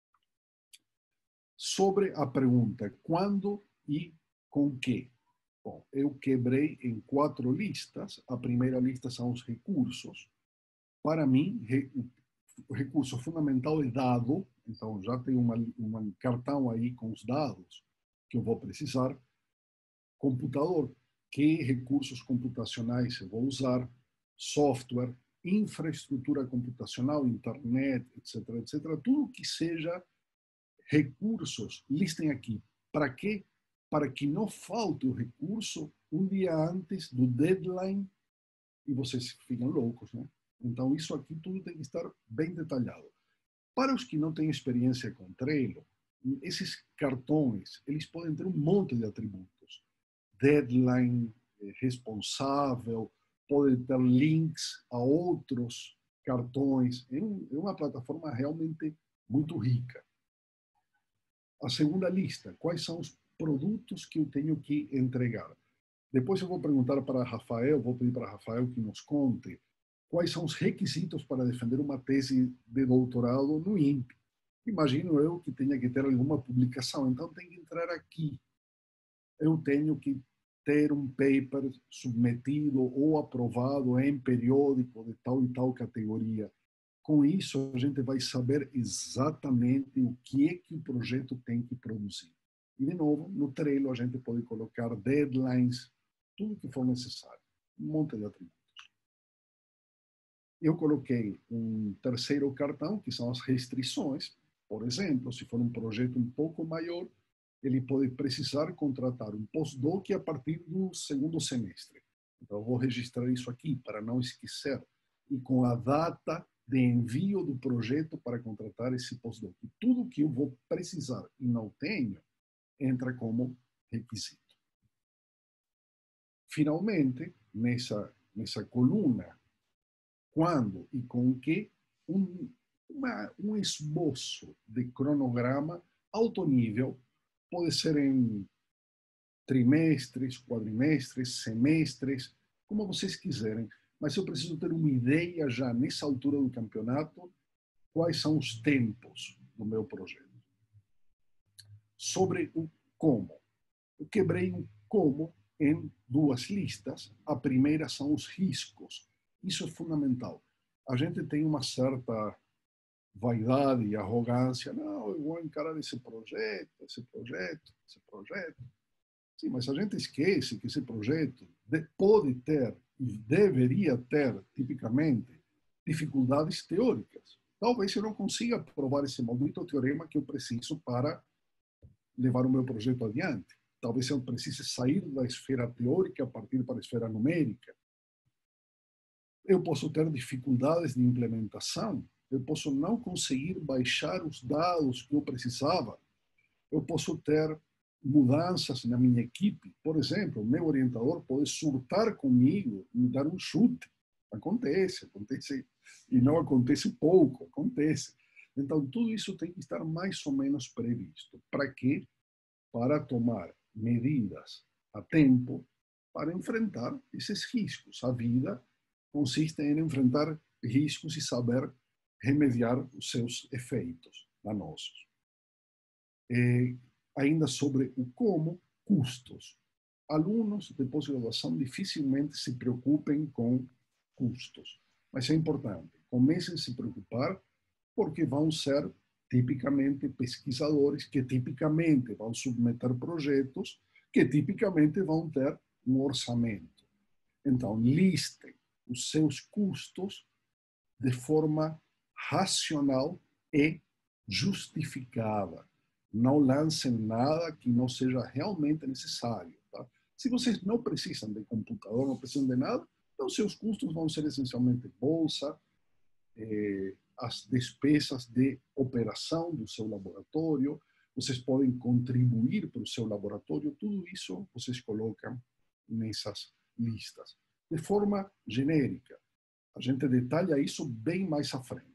Sobre a pergunta quando e com que? Bom, eu quebrei em 4 listas. A primeira lista são os recursos. Para mim, o recurso fundamental é dado. Então, já tem um cartão aí com os dados que eu vou precisar. Computador, que recursos computacionais eu vou usar? Software, infraestrutura computacional, internet, etc, etc. Tudo que seja recursos, listem aqui. Para quê? Para que não falte o recurso um dia antes do deadline e vocês ficam loucos, né? Então, isso aqui tudo tem que estar bem detalhado. Para os que não têm experiência com Trello, esses cartões, eles podem ter um monte de atributos. Deadline, responsável, podem ter links a outros cartões. É uma plataforma realmente muito rica. A segunda lista, quais são os produtos que eu tenho que entregar? Depois eu vou perguntar para Rafael, vou pedir para Rafael que nos conte quais são os requisitos para defender uma tese de doutorado no INPE. Imagino eu que tenha que ter alguma publicação, então tem que entrar aqui. Eu tenho que ter um paper submetido ou aprovado em periódico de tal e tal categoria. com isso, a gente vai saber exatamente o que é que o projeto tem que produzir. E, de novo, no Trello, a gente pode colocar deadlines, tudo que for necessário, um monte de atributos. Eu coloquei um terceiro cartão, que são as restrições. Por exemplo, se for um projeto um pouco maior, ele pode precisar contratar um postdoc a partir do segundo semestre. Então, eu vou registrar isso aqui para não esquecer. E com a data de envio do projeto para contratar esse postdoc. Tudo que eu vou precisar e não tenho, entra como requisito. Finalmente, nessa coluna, quando e com que, um esboço de cronograma alto nível, pode ser em trimestres, quadrimestres, semestres, como vocês quiserem, mas eu preciso ter uma ideia já nessa altura do campeonato quais são os tempos do meu projeto. Sobre o como. Eu quebrei o como em duas listas. A primeira são os riscos. Isso é fundamental. A gente tem uma certa vaidade e arrogância. Não, eu vou encarar esse projeto, esse projeto, esse projeto. Sim, mas a gente esquece que esse projeto pode ter e deveria ter, tipicamente, dificuldades teóricas. Talvez eu não consiga provar esse maldito teorema que eu preciso para levar o meu projeto adiante. Talvez eu precise sair da esfera teórica a partir para a esfera numérica. Eu posso ter dificuldades de implementação. Eu posso não conseguir baixar os dados que eu precisava. Eu posso ter mudanças na minha equipe. Por exemplo, o meu orientador pode surtar comigo e me dar um chute. Acontece. E não acontece pouco, acontece. Então, tudo isso tem que estar mais ou menos previsto. Para quê? Para tomar medidas a tempo para enfrentar esses riscos. A vida consiste em enfrentar riscos e saber remediar os seus efeitos danosos. Ainda sobre o como, custos. Alunos de pós-graduação dificilmente se preocupem com custos, mas é importante. Comecem a se preocupar porque vão ser tipicamente pesquisadores que tipicamente vão submeter projetos que tipicamente vão ter um orçamento. Então, listem os seus custos de forma racional e justificada. Não lancem nada que não seja realmente necessário. Tá? Se vocês não precisam de computador, não precisam de nada, então seus custos vão ser essencialmente bolsa, as despesas de operação do seu laboratório, vocês podem contribuir para o seu laboratório, tudo isso vocês colocam nessas listas. De forma genérica, a gente detalha isso bem mais à frente.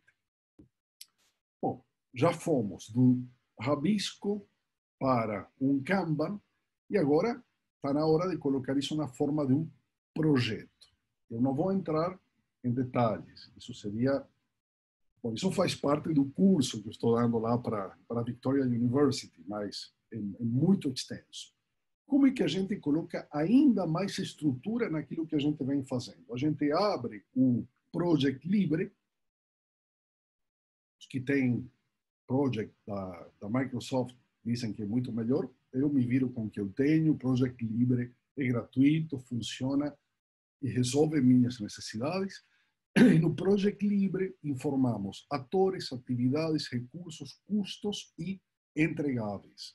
Bom, já fomos do rabisco para um Kanban e agora está na hora de colocar isso na forma de um projeto. Eu não vou entrar em detalhes, isso seria... Bom, isso faz parte do curso que eu estou dando lá para a Victoria University, mas é muito extenso. Como é que a gente coloca ainda mais estrutura naquilo que a gente vem fazendo? A gente abre o Project Libre, os que têm Project da Microsoft dizem que é muito melhor. Eu me viro com o que eu tenho. O Project Libre é gratuito, funciona e resolve minhas necessidades. E no Project Libre informamos atores, atividades, recursos, custos e entregáveis.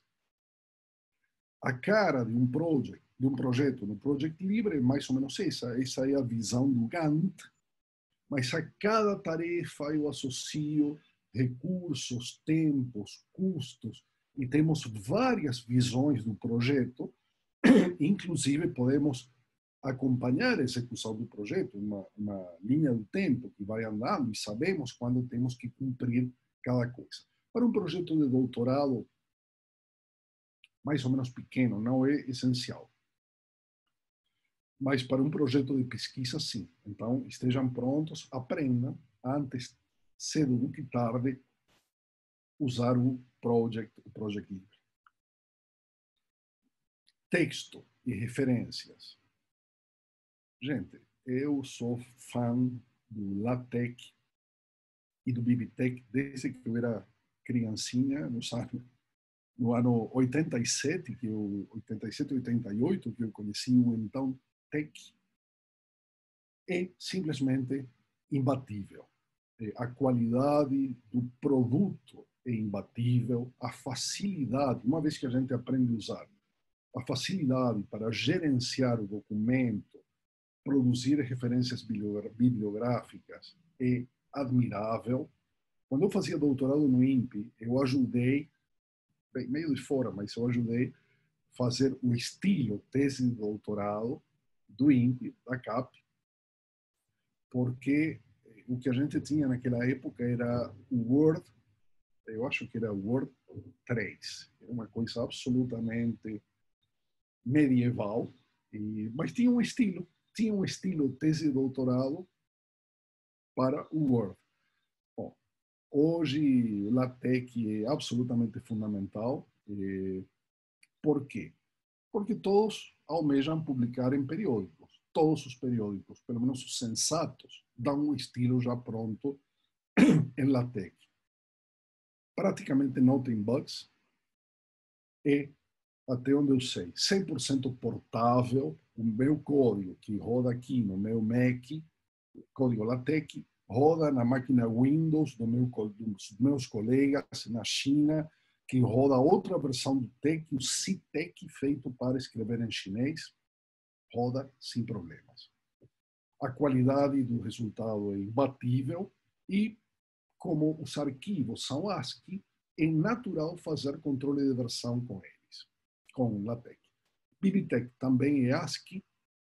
A cara de um projeto no Project Libre é mais ou menos essa. Essa é a visão do Gantt, mas a cada tarefa eu associo recursos, tempos, custos, e temos várias visões do projeto, inclusive podemos acompanhar a execução do projeto, uma linha do tempo que vai andando e sabemos quando temos que cumprir cada coisa. Para um projeto de doutorado, mais ou menos pequeno, não é essencial. Mas para um projeto de pesquisa, sim. Então, estejam prontos, aprendam, antes, cedo do que tarde, usar o Project Libre. Texto e referências. Gente, eu sou fã do LaTeX e do BibTeX desde que eu era criancinha, no ano 87, 87, 88, que eu conheci o então Tech, é simplesmente imbatível. A qualidade do produto é imbatível, a facilidade, uma vez que a gente aprende a usar, a facilidade para gerenciar o documento, produzir referências bibliográficas é admirável. Quando eu fazia doutorado no INPE, eu ajudei, bem, meio de fora, mas eu ajudei a fazer o estilo tese de doutorado do INPE, da CAP, porque o que a gente tinha naquela época era o Word, eu acho que era Word 3, era uma coisa absolutamente medieval, mas tinha um estilo tese de doutorado para o Word. Bom, hoje o LaTeX é absolutamente fundamental. Por quê? Porque todos almejam publicar em periódicos. Todos os periódicos, pelo menos os sensatos, dão um estilo já pronto em LaTeX. Praticamente não tem bugs. É, até onde eu sei, 100% portável. O meu código que roda aqui no meu Mac, código LaTeX, roda na máquina Windows dos meus colegas na China, que roda outra versão do TeX, o CTeX, feito para escrever em chinês, roda sem problemas. A qualidade do resultado é imbatível e, como os arquivos são ASCII, é natural fazer controle de versão com eles, com LaTeX. BibTeX também é ASCII,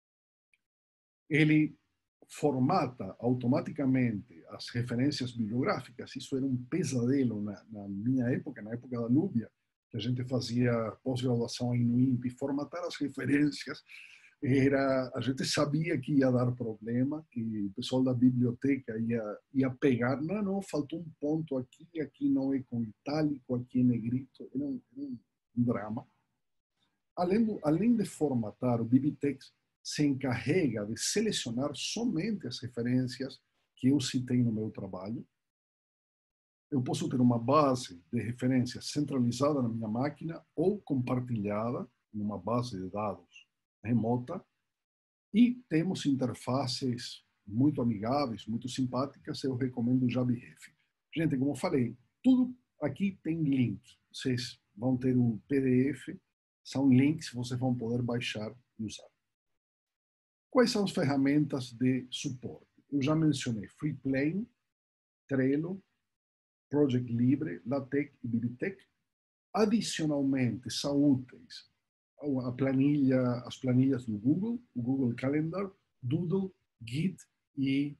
ele formata automaticamente as referências bibliográficas. Isso era um pesadelo na minha época, na época da Núbia, que a gente fazia pós-graduação aí no INPE, formatar as referências. A gente sabia que ia dar problema, que o pessoal da biblioteca ia pegar, não, faltou um ponto aqui não é com itálico, aqui é negrito. Era um drama. Além de formatar, o BibTeX se encarrega de selecionar somente as referências que eu citei no meu trabalho. Eu posso ter uma base de referências centralizada na minha máquina ou compartilhada numa base de dados remota. E temos interfaces muito amigáveis, muito simpáticas. Eu recomendo o JabRef. Gente, como eu falei, tudo aqui tem link. Vocês vão ter um PDF, são links que vocês vão poder baixar e usar. Quais são as ferramentas de suporte? Eu já mencionei Freeplane, Trello, Project Libre, LaTeX e BibTeX. Adicionalmente, são úteis as planilhas do Google, o Google Calendar, Doodle, Git e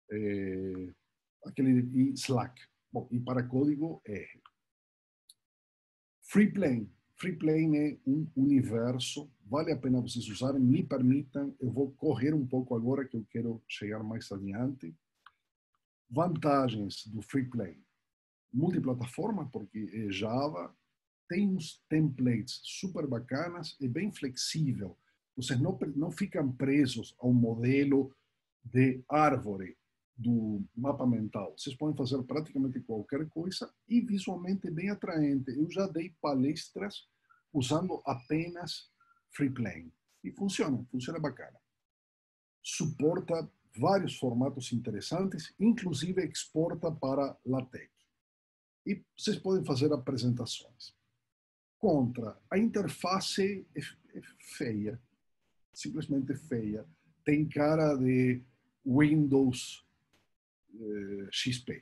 Slack. Bom, e para código R. Freeplane. Freeplane é um universo, vale a pena vocês usarem. Me permitam, eu vou correr um pouco agora, que eu quero chegar mais adiante. Vantagens do Freeplane. Multiplataforma, porque é Java, tem uns templates super bacanas, é bem flexível. Vocês não ficam presos a um modelo de árvore do mapa mental. Vocês podem fazer praticamente qualquer coisa e visualmente bem atraente. Eu já dei palestras usando apenas Freeplane e funciona bacana. Suporta vários formatos interessantes, inclusive exporta para LaTeX. E vocês podem fazer apresentações. Contra, a interface é feia, simplesmente feia. Tem cara de Windows XP.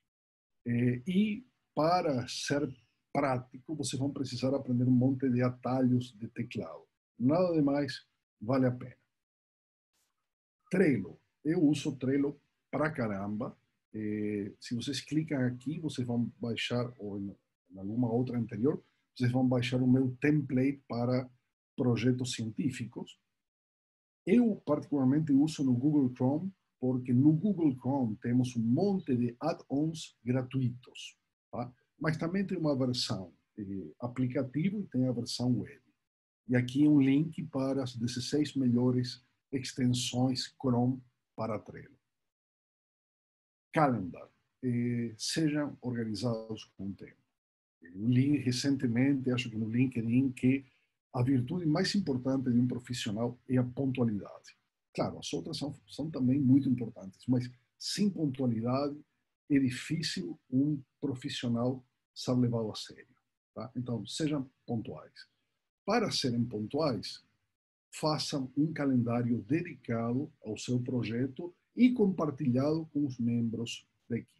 E para ser prático, vocês vão precisar aprender um monte de atalhos de teclado. Nada demais, vale a pena. Trello. Eu uso Trello pra caramba. Se vocês clicam aqui, vocês vão baixar, ou em alguma outra anterior, vocês vão baixar o meu template para projetos científicos. Eu, particularmente, uso no Google Chrome, porque no Google Chrome temos um monte de add-ons gratuitos, tá? Mas também tem uma versão aplicativo e tem a versão web. E aqui um link para as 16 melhores extensões Chrome para Trello. Calendar. sejam organizados com o tempo. Eu li recentemente, acho que no LinkedIn, que a virtude mais importante de um profissional é a pontualidade. Claro, as outras são também muito importantes, mas sem pontualidade é difícil um profissional ser levado a sério. Tá? Então, sejam pontuais. Para serem pontuais, façam um calendário dedicado ao seu projeto e compartilhado com os membros da equipe.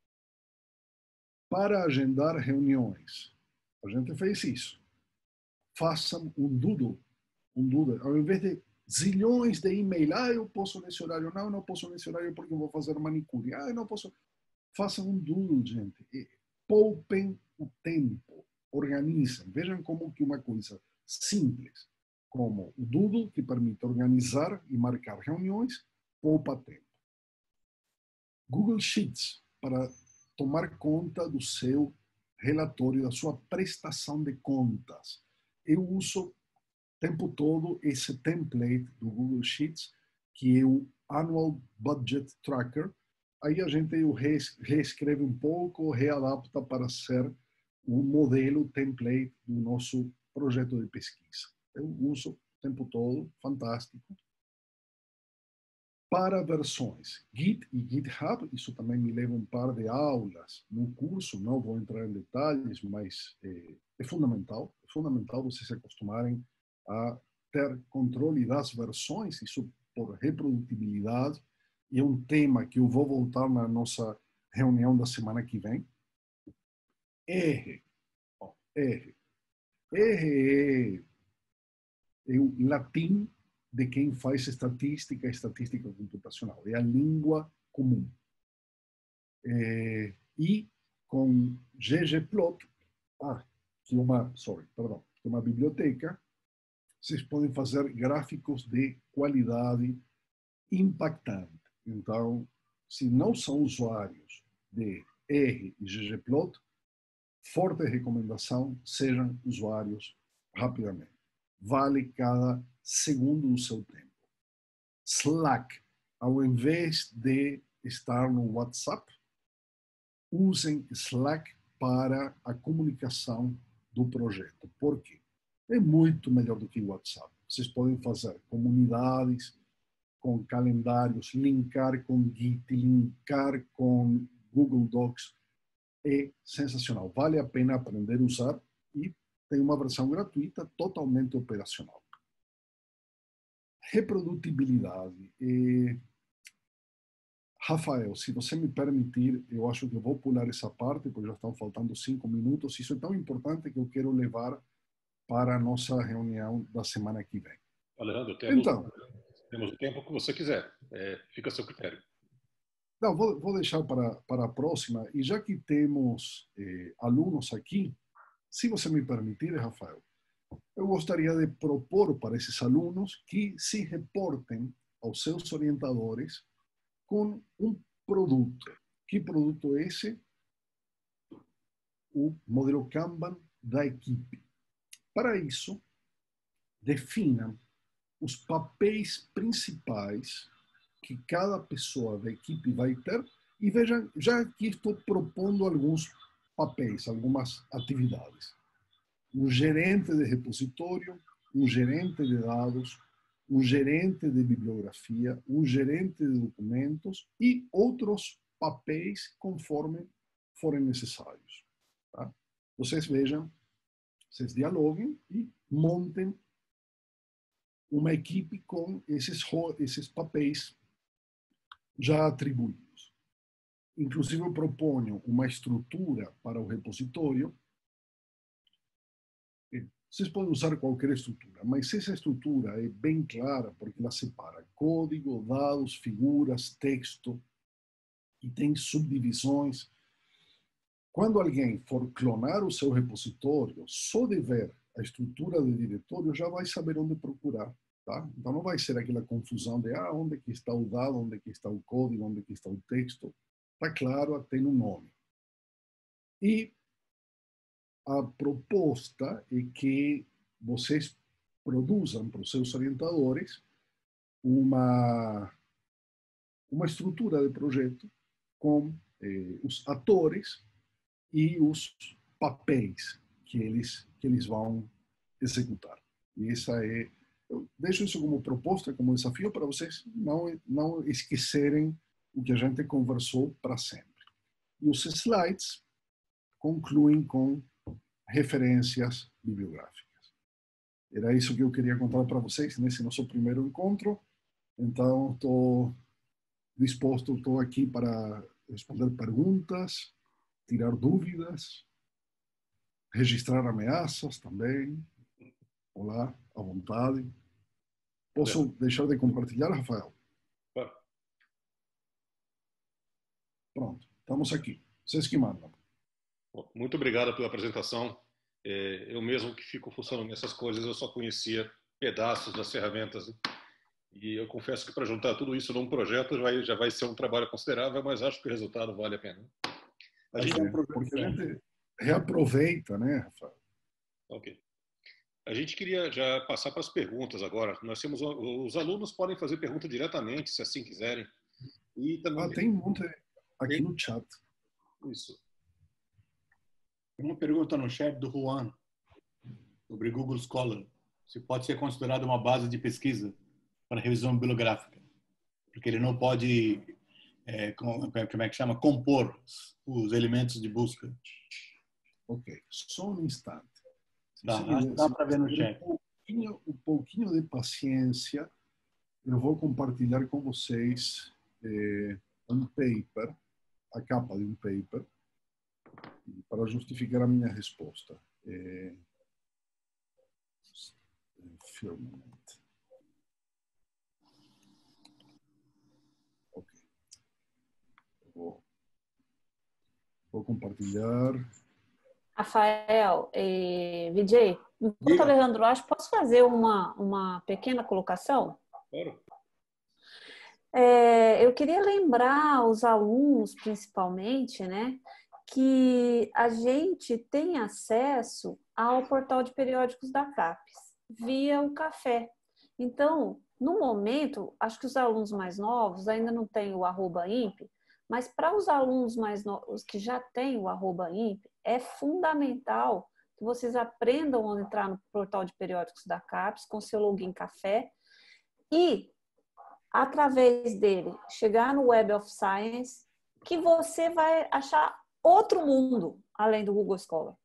Para agendar reuniões, a gente fez isso. Façam um doodle. Ao invés de zilhões de e-mails, eu posso nesse horário, não, eu não posso nesse horário porque eu vou fazer manicure, eu não posso. Façam um doodle, gente. E poupem o tempo, organizem. Vejam como que uma coisa simples, como o doodle, que permite organizar e marcar reuniões, poupa tempo. Google Sheets, para tomar conta do seu relatório, da sua prestação de contas. Eu uso o tempo todo esse template do Google Sheets, que é o Annual Budget Tracker. Aí a gente reescreve um pouco, readapta para ser o modelo template do nosso projeto de pesquisa. Eu uso o tempo todo, fantástico. Para versões Git e GitHub, isso também me leva um par de aulas no curso, não vou entrar em detalhes, mas é fundamental vocês se acostumarem a ter controle das versões, isso por reprodutibilidade, e é um tema que eu vou voltar na nossa reunião da semana que vem. R. R é o latim de quem faz estatística computacional. É a língua comum. E com ggplot, que é uma biblioteca, vocês podem fazer gráficos de qualidade impactante. Então, se não são usuários de R e ggplot, forte recomendação, sejam usuários rapidamente. Vale cada segundo do seu tempo. Slack, ao invés de estar no WhatsApp, usem Slack para a comunicação do projeto. Por quê? É muito melhor do que o WhatsApp. Vocês podem fazer comunidades com calendários, linkar com Git, linkar com Google Docs. É sensacional. Vale a pena aprender a usar e tem uma versão gratuita totalmente operacional. Reprodutibilidade. Rafael, se você me permitir, eu acho que eu vou pular essa parte, porque já estão faltando 5 minutos. Isso é tão importante que eu quero levar para a nossa reunião da semana que vem. Alejandro, Então, temos o tempo que você quiser. Fica a seu critério. Não, vou deixar para a próxima. E já que temos alunos aqui, se você me permitir, Rafael, eu gostaria de propor para esses alunos que se reportem aos seus orientadores com um produto. Que produto é esse? O modelo Kanban da equipe. Para isso, definam os papéis principais que cada pessoa da equipe vai ter e vejam, já aqui estou propondo alguns papéis, algumas atividades. Um gerente de repositório, um gerente de dados, um gerente de bibliografia, um gerente de documentos e outros papéis conforme forem necessários. Tá? Vocês vejam, vocês dialoguem e montem uma equipe com esses papéis já atribuídos. Inclusive, eu proponho uma estrutura para o repositório. Vocês podem usar qualquer estrutura, mas essa estrutura é bem clara porque ela separa código, dados, figuras, texto e tem subdivisões. Quando alguém for clonar o seu repositório, só de ver a estrutura do diretório já vai saber onde procurar. Tá? Então não vai ser aquela confusão de onde que está o dado, onde que está o código, onde que está o texto. Está claro até no nome. E a proposta é que vocês produzam para os seus orientadores uma estrutura de projeto com os atores e os papéis que eles vão executar. E eu deixo isso como proposta, como desafio para vocês não esquecerem o que a gente conversou para sempre. E os slides concluem com referências bibliográficas. Era isso que eu queria contar para vocês nesse nosso primeiro encontro. Então, estou aqui para responder perguntas, tirar dúvidas, registrar ameaças também. Olá, à vontade. Posso deixar de compartilhar, Rafael? Pronto, estamos aqui. Vocês que mandam. Muito obrigado pela apresentação. Eu mesmo que fico funcionando nessas coisas, eu só conhecia pedaços das ferramentas. E eu confesso que para juntar tudo isso num projeto já vai ser um trabalho considerável, mas acho que o resultado vale a pena. Porque a gente reaproveita, né, Rafael? Ok. A gente queria já passar para as perguntas agora. Nós temos os alunos podem fazer pergunta diretamente, se assim quiserem. E também tem um monte aqui no chat. Isso. Tem uma pergunta no chat do Juan sobre Google Scholar. Se pode ser considerado uma base de pesquisa para revisão bibliográfica, porque ele não pode, como é que chama, compor os elementos de busca. Ok, só um instante. Dá para ver no chat. Um pouquinho de paciência. Eu vou compartilhar com vocês um paper, a capa de um paper, para justificar a minha resposta. Firmament. Ok. Vou compartilhar. Rafael, Vijay, enquanto Alejandro acha, posso fazer uma pequena colocação? Claro. Eu queria lembrar os alunos, principalmente, né, que a gente tem acesso ao portal de periódicos da CAPES via o café. Então, no momento, acho que os alunos mais novos ainda não têm o @imp, mas para os alunos mais novos que já têm o @imp, é fundamental que vocês aprendam a entrar no portal de periódicos da CAPES com seu login café e, através dele, chegar no Web of Science, que você vai achar outro mundo além do Google Scholar.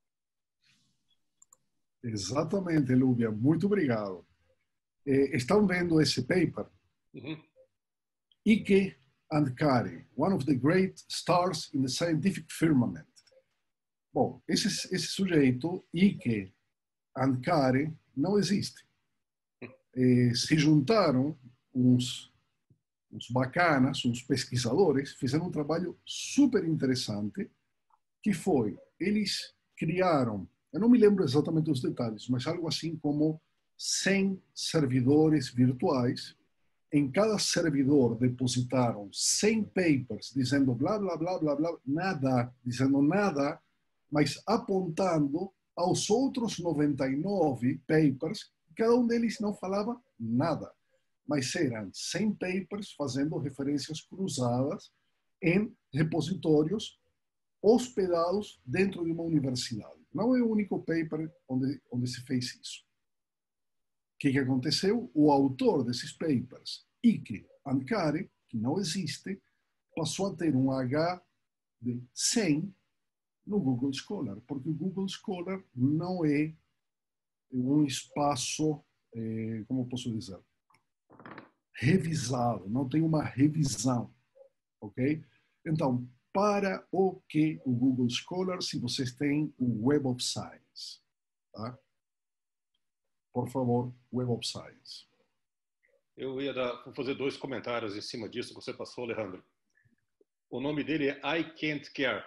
Exatamente, Lúbia. Muito obrigado. Estão vendo esse paper? Uhum. Ike and Kari, one of the great stars in the scientific firmament. Bom, esse sujeito, Ike and Kari, não existe. Se juntaram uns bacanas, uns pesquisadores, fizeram um trabalho super interessante, que foi, eles criaram, eu não me lembro exatamente os detalhes, mas algo assim como 100 servidores virtuais. Em cada servidor depositaram 100 papers dizendo blá, blá, blá, blá, blá, nada, dizendo nada, mas apontando aos outros 99 papers, cada um deles não falava nada, mas eram 100 papers fazendo referências cruzadas em repositórios hospedados dentro de uma universidade. Não é o único paper onde se fez isso. O que aconteceu? O autor desses papers, Ike and Kari, que não existe, passou a ter um H de 100 no Google Scholar, porque o Google Scholar não é um espaço, como posso dizer, revisado, não tem uma revisão, ok? Então, para o que o Google Scholar, se vocês têm o Web of Science, tá? Por favor, Web of Science. Eu ia vou fazer 2 comentários em cima disso que você passou, Alejandro. O nome dele é I Can't Care.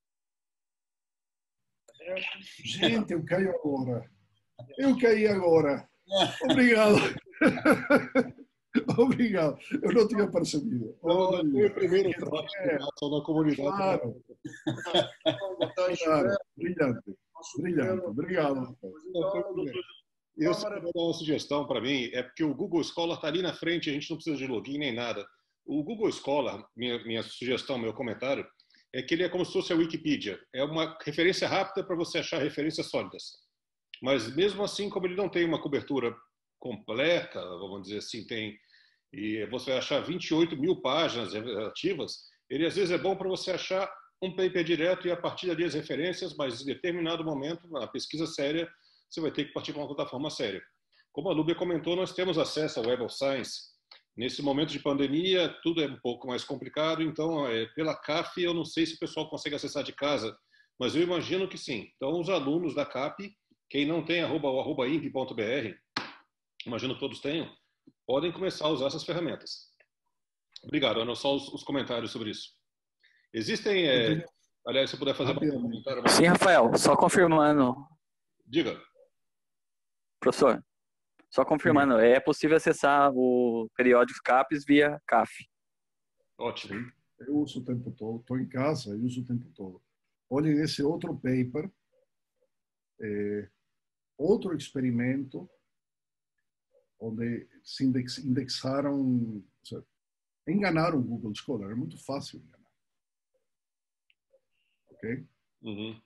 Gente, eu caí agora. Eu caí agora. Obrigado. Obrigado. Eu não tinha percebido. Não foi o primeiro trabalho na comunidade. Claro. Claro. Brilhante. Brilhante. Obrigado. Eu só vou dar uma sugestão para mim, é porque o Google Scholar está ali na frente, a gente não precisa de login nem nada. O Google Scholar, minha sugestão, meu comentário, é que ele é como se fosse a Wikipedia. É uma referência rápida para você achar referências sólidas. Mas mesmo assim, como ele não tem uma cobertura completa, vamos dizer assim, e você vai achar 28 mil páginas ativas, ele às vezes é bom para você achar um paper direto e a partir dali as referências, mas em determinado momento, na pesquisa séria, você vai ter que partir para uma plataforma séria. Como a Lúbia comentou, nós temos acesso ao Web of Science. Nesse momento de pandemia, tudo é um pouco mais complicado, então, pela CAF, eu não sei se o pessoal consegue acessar de casa, mas eu imagino que sim. Então, os alunos da CAP, quem não tem @imp.br, imagino que todos tenham, podem começar a usar essas ferramentas. Obrigado, Ana, só os comentários sobre isso. Existem, aliás, se eu puder fazer um comentário... Sim, Rafael, só confirmando. Diga. Professor, só confirmando, é possível acessar o periódico CAPES via CAF. Ótimo. Eu uso o tempo todo, estou em casa, eu uso o tempo todo. Olhem esse outro paper, outro experimento, onde se indexaram, seja, enganaram o Google Scholar. É muito fácil enganar. Ok? Uhum.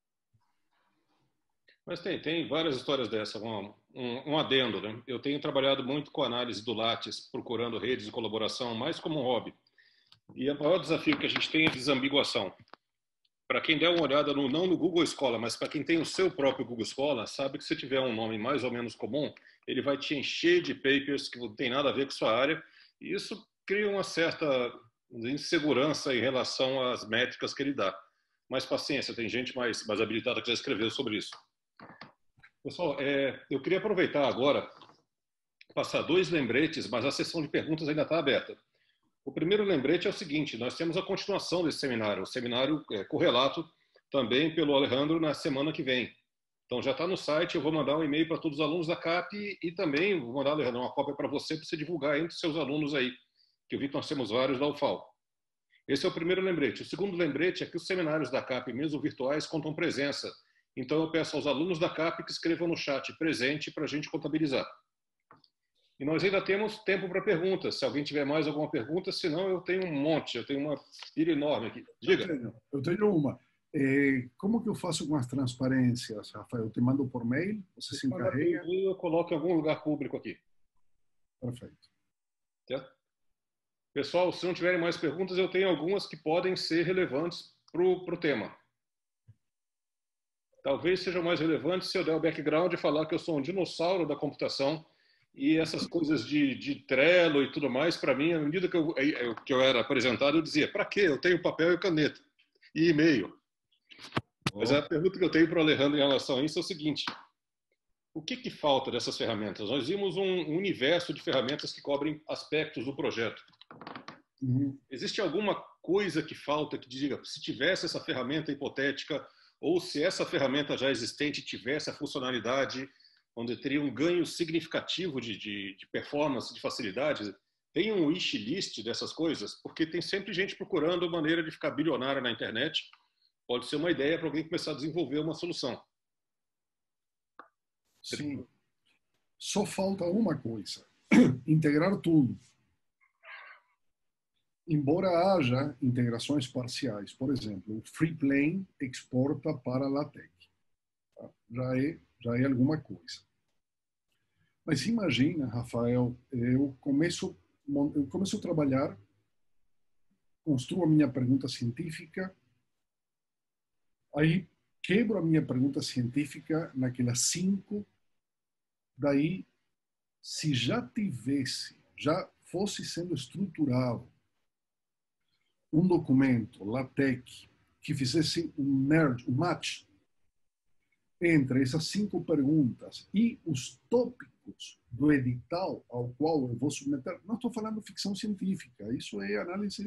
Mas tem várias histórias dessa. Um adendo, né? Eu tenho trabalhado muito com análise do Lattes, procurando redes de colaboração, mais como um hobby. E o maior desafio que a gente tem é desambiguação. Para quem der uma olhada, não no Google Scholar, mas para quem tem o seu próprio Google Scholar, sabe que se tiver um nome mais ou menos comum, ele vai te encher de papers que não tem nada a ver com sua área, e isso cria uma certa insegurança em relação às métricas que ele dá. Mas paciência, tem gente mais habilitada que já escreveu sobre isso. Pessoal, eu queria aproveitar agora, passar 2 lembretes, mas a sessão de perguntas ainda está aberta. O primeiro lembrete é o seguinte: nós temos a continuação desse seminário, o seminário correlato também pelo Alejandro na semana que vem. Então já está no site, eu vou mandar um e-mail para todos os alunos da CAP e também vou mandar, Alejandro, uma cópia para você divulgar entre seus alunos aí, que eu vi que nós temos vários da UFAL. Esse é o primeiro lembrete. O segundo lembrete é que os seminários da CAP, mesmo virtuais, contam presença. Então eu peço aos alunos da CAP que escrevam no chat presente para a gente contabilizar. E nós ainda temos tempo para perguntas. Se alguém tiver mais alguma pergunta, senão eu tenho um monte, eu tenho uma pilha enorme aqui. Diga. Eu tenho uma. Como que eu faço com as transparências, Rafael? Eu te mando por mail? Você se encarrega? Eu coloco em algum lugar público aqui. Perfeito. Certo? Pessoal, se não tiverem mais perguntas, eu tenho algumas que podem ser relevantes para o tema. Talvez sejam mais relevantes se eu der o background e falar que eu sou um dinossauro da computação e essas coisas de Trello e tudo mais, para mim, à medida que eu era apresentado, eu dizia, para quê? Eu tenho papel e caneta e e-mail. Mas a pergunta que eu tenho para o Alejandro em relação a isso é o seguinte: o que falta dessas ferramentas? Nós vimos um universo de ferramentas que cobrem aspectos do projeto. Existe alguma coisa que falta que diga, se tivesse essa ferramenta hipotética, ou se essa ferramenta já existente tivesse a funcionalidade, onde teria um ganho significativo de performance, de facilidade? Tem um wish list dessas coisas? Porque tem sempre gente procurando maneira de ficar bilionária na internet. Pode ser uma ideia para alguém começar a desenvolver uma solução. Sim. Só falta uma coisa: integrar tudo. Embora haja integrações parciais, por exemplo, o Freeplane exporta para LaTeX. Já é alguma coisa. Mas imagina, Rafael, eu começo a trabalhar, construo a minha pergunta científica, aí quebro a minha pergunta científica naquelas 5, daí, se já fosse sendo estruturado um documento LaTeX que fizesse um match entre essas 5 perguntas e os tópicos do edital ao qual eu vou submeter, não estou falando ficção científica, isso é análise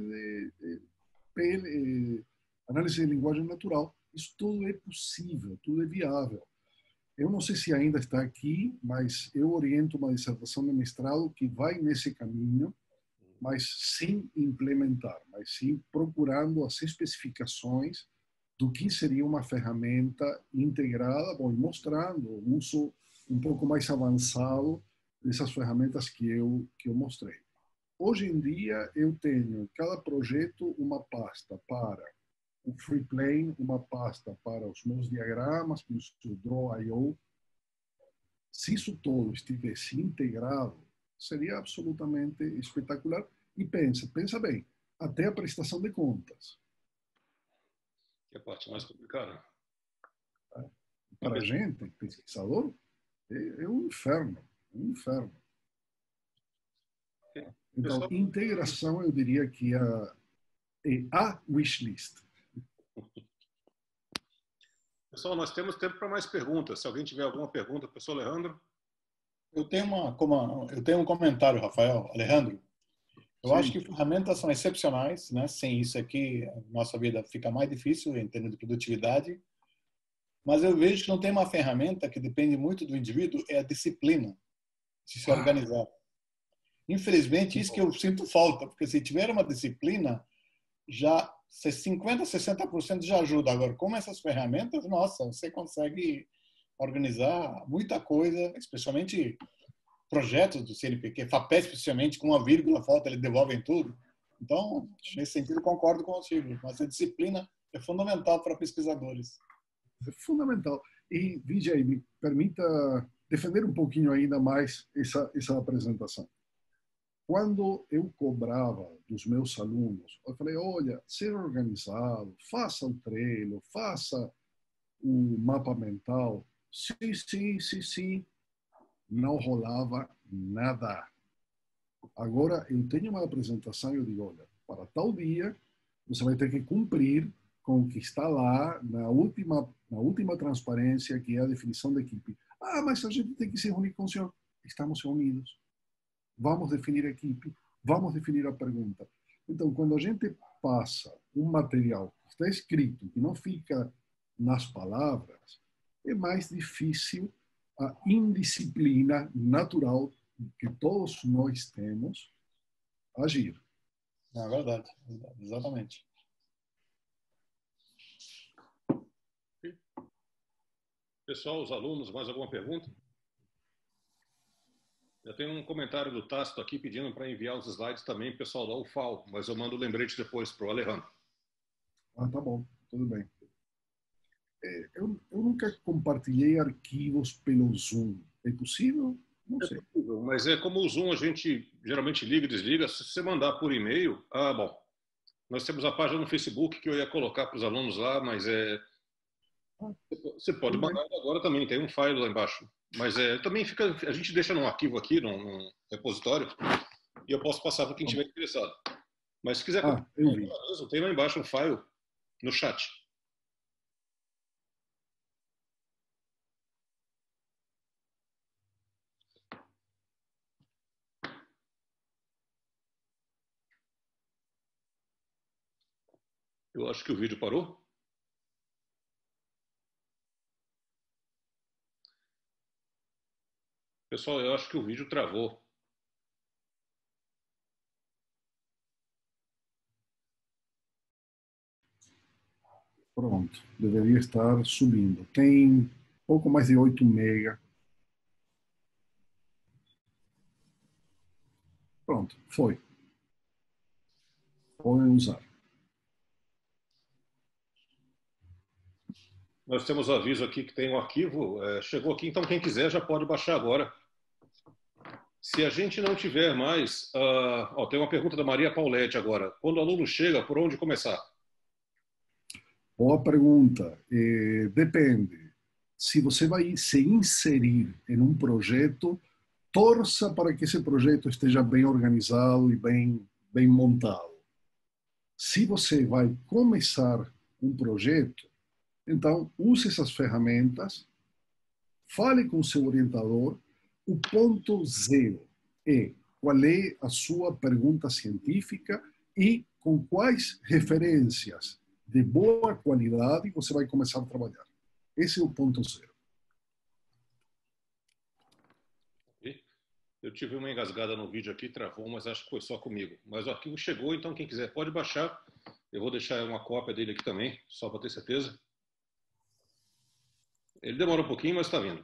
análise de linguagem natural. Isso tudo é possível, tudo é viável. Eu não sei se ainda está aqui, mas eu oriento uma dissertação de mestrado que vai nesse caminho, mas sem implementar, mas sim procurando as especificações do que seria uma ferramenta integrada, e mostrando o uso um pouco mais avançado dessas ferramentas que eu mostrei. Hoje em dia, eu tenho em cada projeto uma pasta para o Freeplane, uma pasta para os meus diagramas, para o Draw.io. Se isso todo estivesse integrado, seria absolutamente espetacular. E pensa bem, até a prestação de contas. Que é a parte mais complicada. Para a gente, pesquisador, é um inferno. Um inferno. Então, Pessoal, integração, eu diria que é a wishlist. pessoal, nós temos tempo para mais perguntas. Se alguém tiver alguma pergunta, professor Alejandro. Eu tenho um comentário, Rafael, Alejandro. Eu Sim. acho que ferramentas são excepcionais, né? Sem isso aqui, a nossa vida fica mais difícil em termos de produtividade. Mas eu vejo que não tem uma ferramenta que depende muito do indivíduo, é a disciplina de se organizar. Infelizmente, isso que eu sinto falta, porque se tiver uma disciplina, já 50%, 60% já ajuda. Agora, como essas ferramentas, nossa, você consegue organizar muita coisa, especialmente projetos do CNPq, FAPESP, especialmente, com uma vírgula falta, eles devolvem tudo. Então, nesse sentido, concordo contigo. Mas a disciplina é fundamental para pesquisadores. É fundamental. E, Vijay, me permita defender um pouquinho ainda mais essa apresentação. Quando eu cobrava dos meus alunos, eu falei, olha, ser organizado, faça o Trello, faça o mapa mental. Sim. Não rolava nada. Agora, eu tenho uma apresentação e eu digo, olha, para tal dia, você vai ter que cumprir com o que está lá na última transparência, que é a definição da equipe. Ah, mas a gente tem que se reunir com o senhor. Estamos reunidos. Vamos definir a equipe, vamos definir a pergunta. Então, quando a gente passa um material que está escrito, que não fica nas palavras, é mais difícil a indisciplina natural que todos nós temos agir. É verdade, exatamente. Pessoal, os alunos, mais alguma pergunta? Já tem um comentário do Tácito aqui pedindo para enviar os slides também, pessoal da UFAL, mas eu mando o lembrete depois para o Alejandro. Ah, tá bom, tudo bem. Eu nunca compartilhei arquivos pelo Zoom. É possível? Não sei. É possível, mas é como o Zoom a gente geralmente liga e desliga. Se você mandar por e-mail, bom, nós temos a página no Facebook que eu ia colocar para os alunos lá, mas você pode mandar agora também, tem um file lá embaixo. Mas também fica, a gente deixa num arquivo aqui, num repositório, e eu posso passar para quem estiver interessado. Mas se quiser, eu vi. Tem lá embaixo um file no chat. Eu acho que o vídeo parou. Pessoal, eu acho que o vídeo travou. Pronto, deveria estar subindo. Tem pouco mais de 8 mega. Pronto, foi. Podem usar. Nós temos o aviso aqui que tem um arquivo. Chegou aqui, então quem quiser já pode baixar agora. Se a gente não tiver mais... tem uma pergunta da Maria Paulette agora. Quando o aluno chega, por onde começar? Boa pergunta. Depende. Se você vai se inserir em um projeto, torça para que esse projeto esteja bem organizado e bem montado. Se você vai começar um projeto, então use essas ferramentas, fale com o seu orientador. O ponto zero é qual é a sua pergunta científica e com quais referências de boa qualidade você vai começar a trabalhar. Esse é o ponto zero. Eu tive uma engasgada no vídeo aqui, travou, mas acho que foi só comigo. Mas o arquivo chegou, então quem quiser pode baixar. Eu vou deixar uma cópia dele aqui também, só para ter certeza. Ele demora um pouquinho, mas está vindo.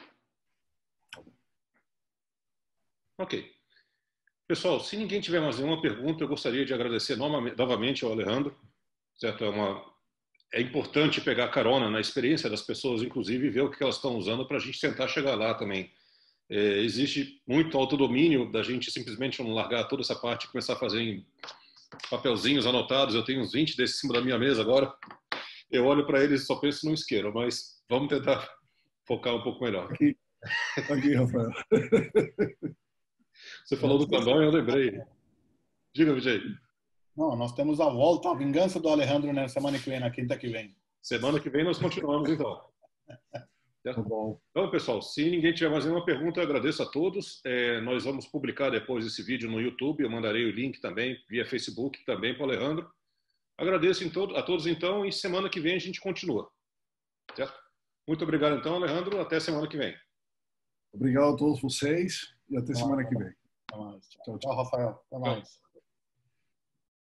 Ok. Pessoal, se ninguém tiver mais nenhuma pergunta, eu gostaria de agradecer novamente ao Alejandro. Certo? É uma é importante pegar carona na experiência das pessoas, inclusive, e ver o que elas estão usando para a gente tentar chegar lá também. Existe muito autodomínio da gente simplesmente não largar toda essa parte e começar a fazer em papelzinhos anotados. Eu tenho uns 20 desses em cima da minha mesa agora. Eu olho para eles e só penso no isqueiro, mas vamos tentar focar um pouco melhor. Aqui, Rafael. Você falou do Kanban, eu lembrei. Diga, Vijay. Não, nós temos a volta, a vingança do Alejandro na semana que vem, na quinta que vem. Semana que vem nós continuamos, então. Tá bom. Então, pessoal, se ninguém tiver mais nenhuma pergunta, eu agradeço a todos. Nós vamos publicar depois esse vídeo no YouTube. Eu mandarei o link também via Facebook também para o Alejandro. Agradeço a todos, então, e semana que vem a gente continua. Certo? Muito obrigado, então, Alejandro. Até semana que vem. Obrigado a todos vocês e até semana que vem. Até mais. Tchau, Rafael. Até mais.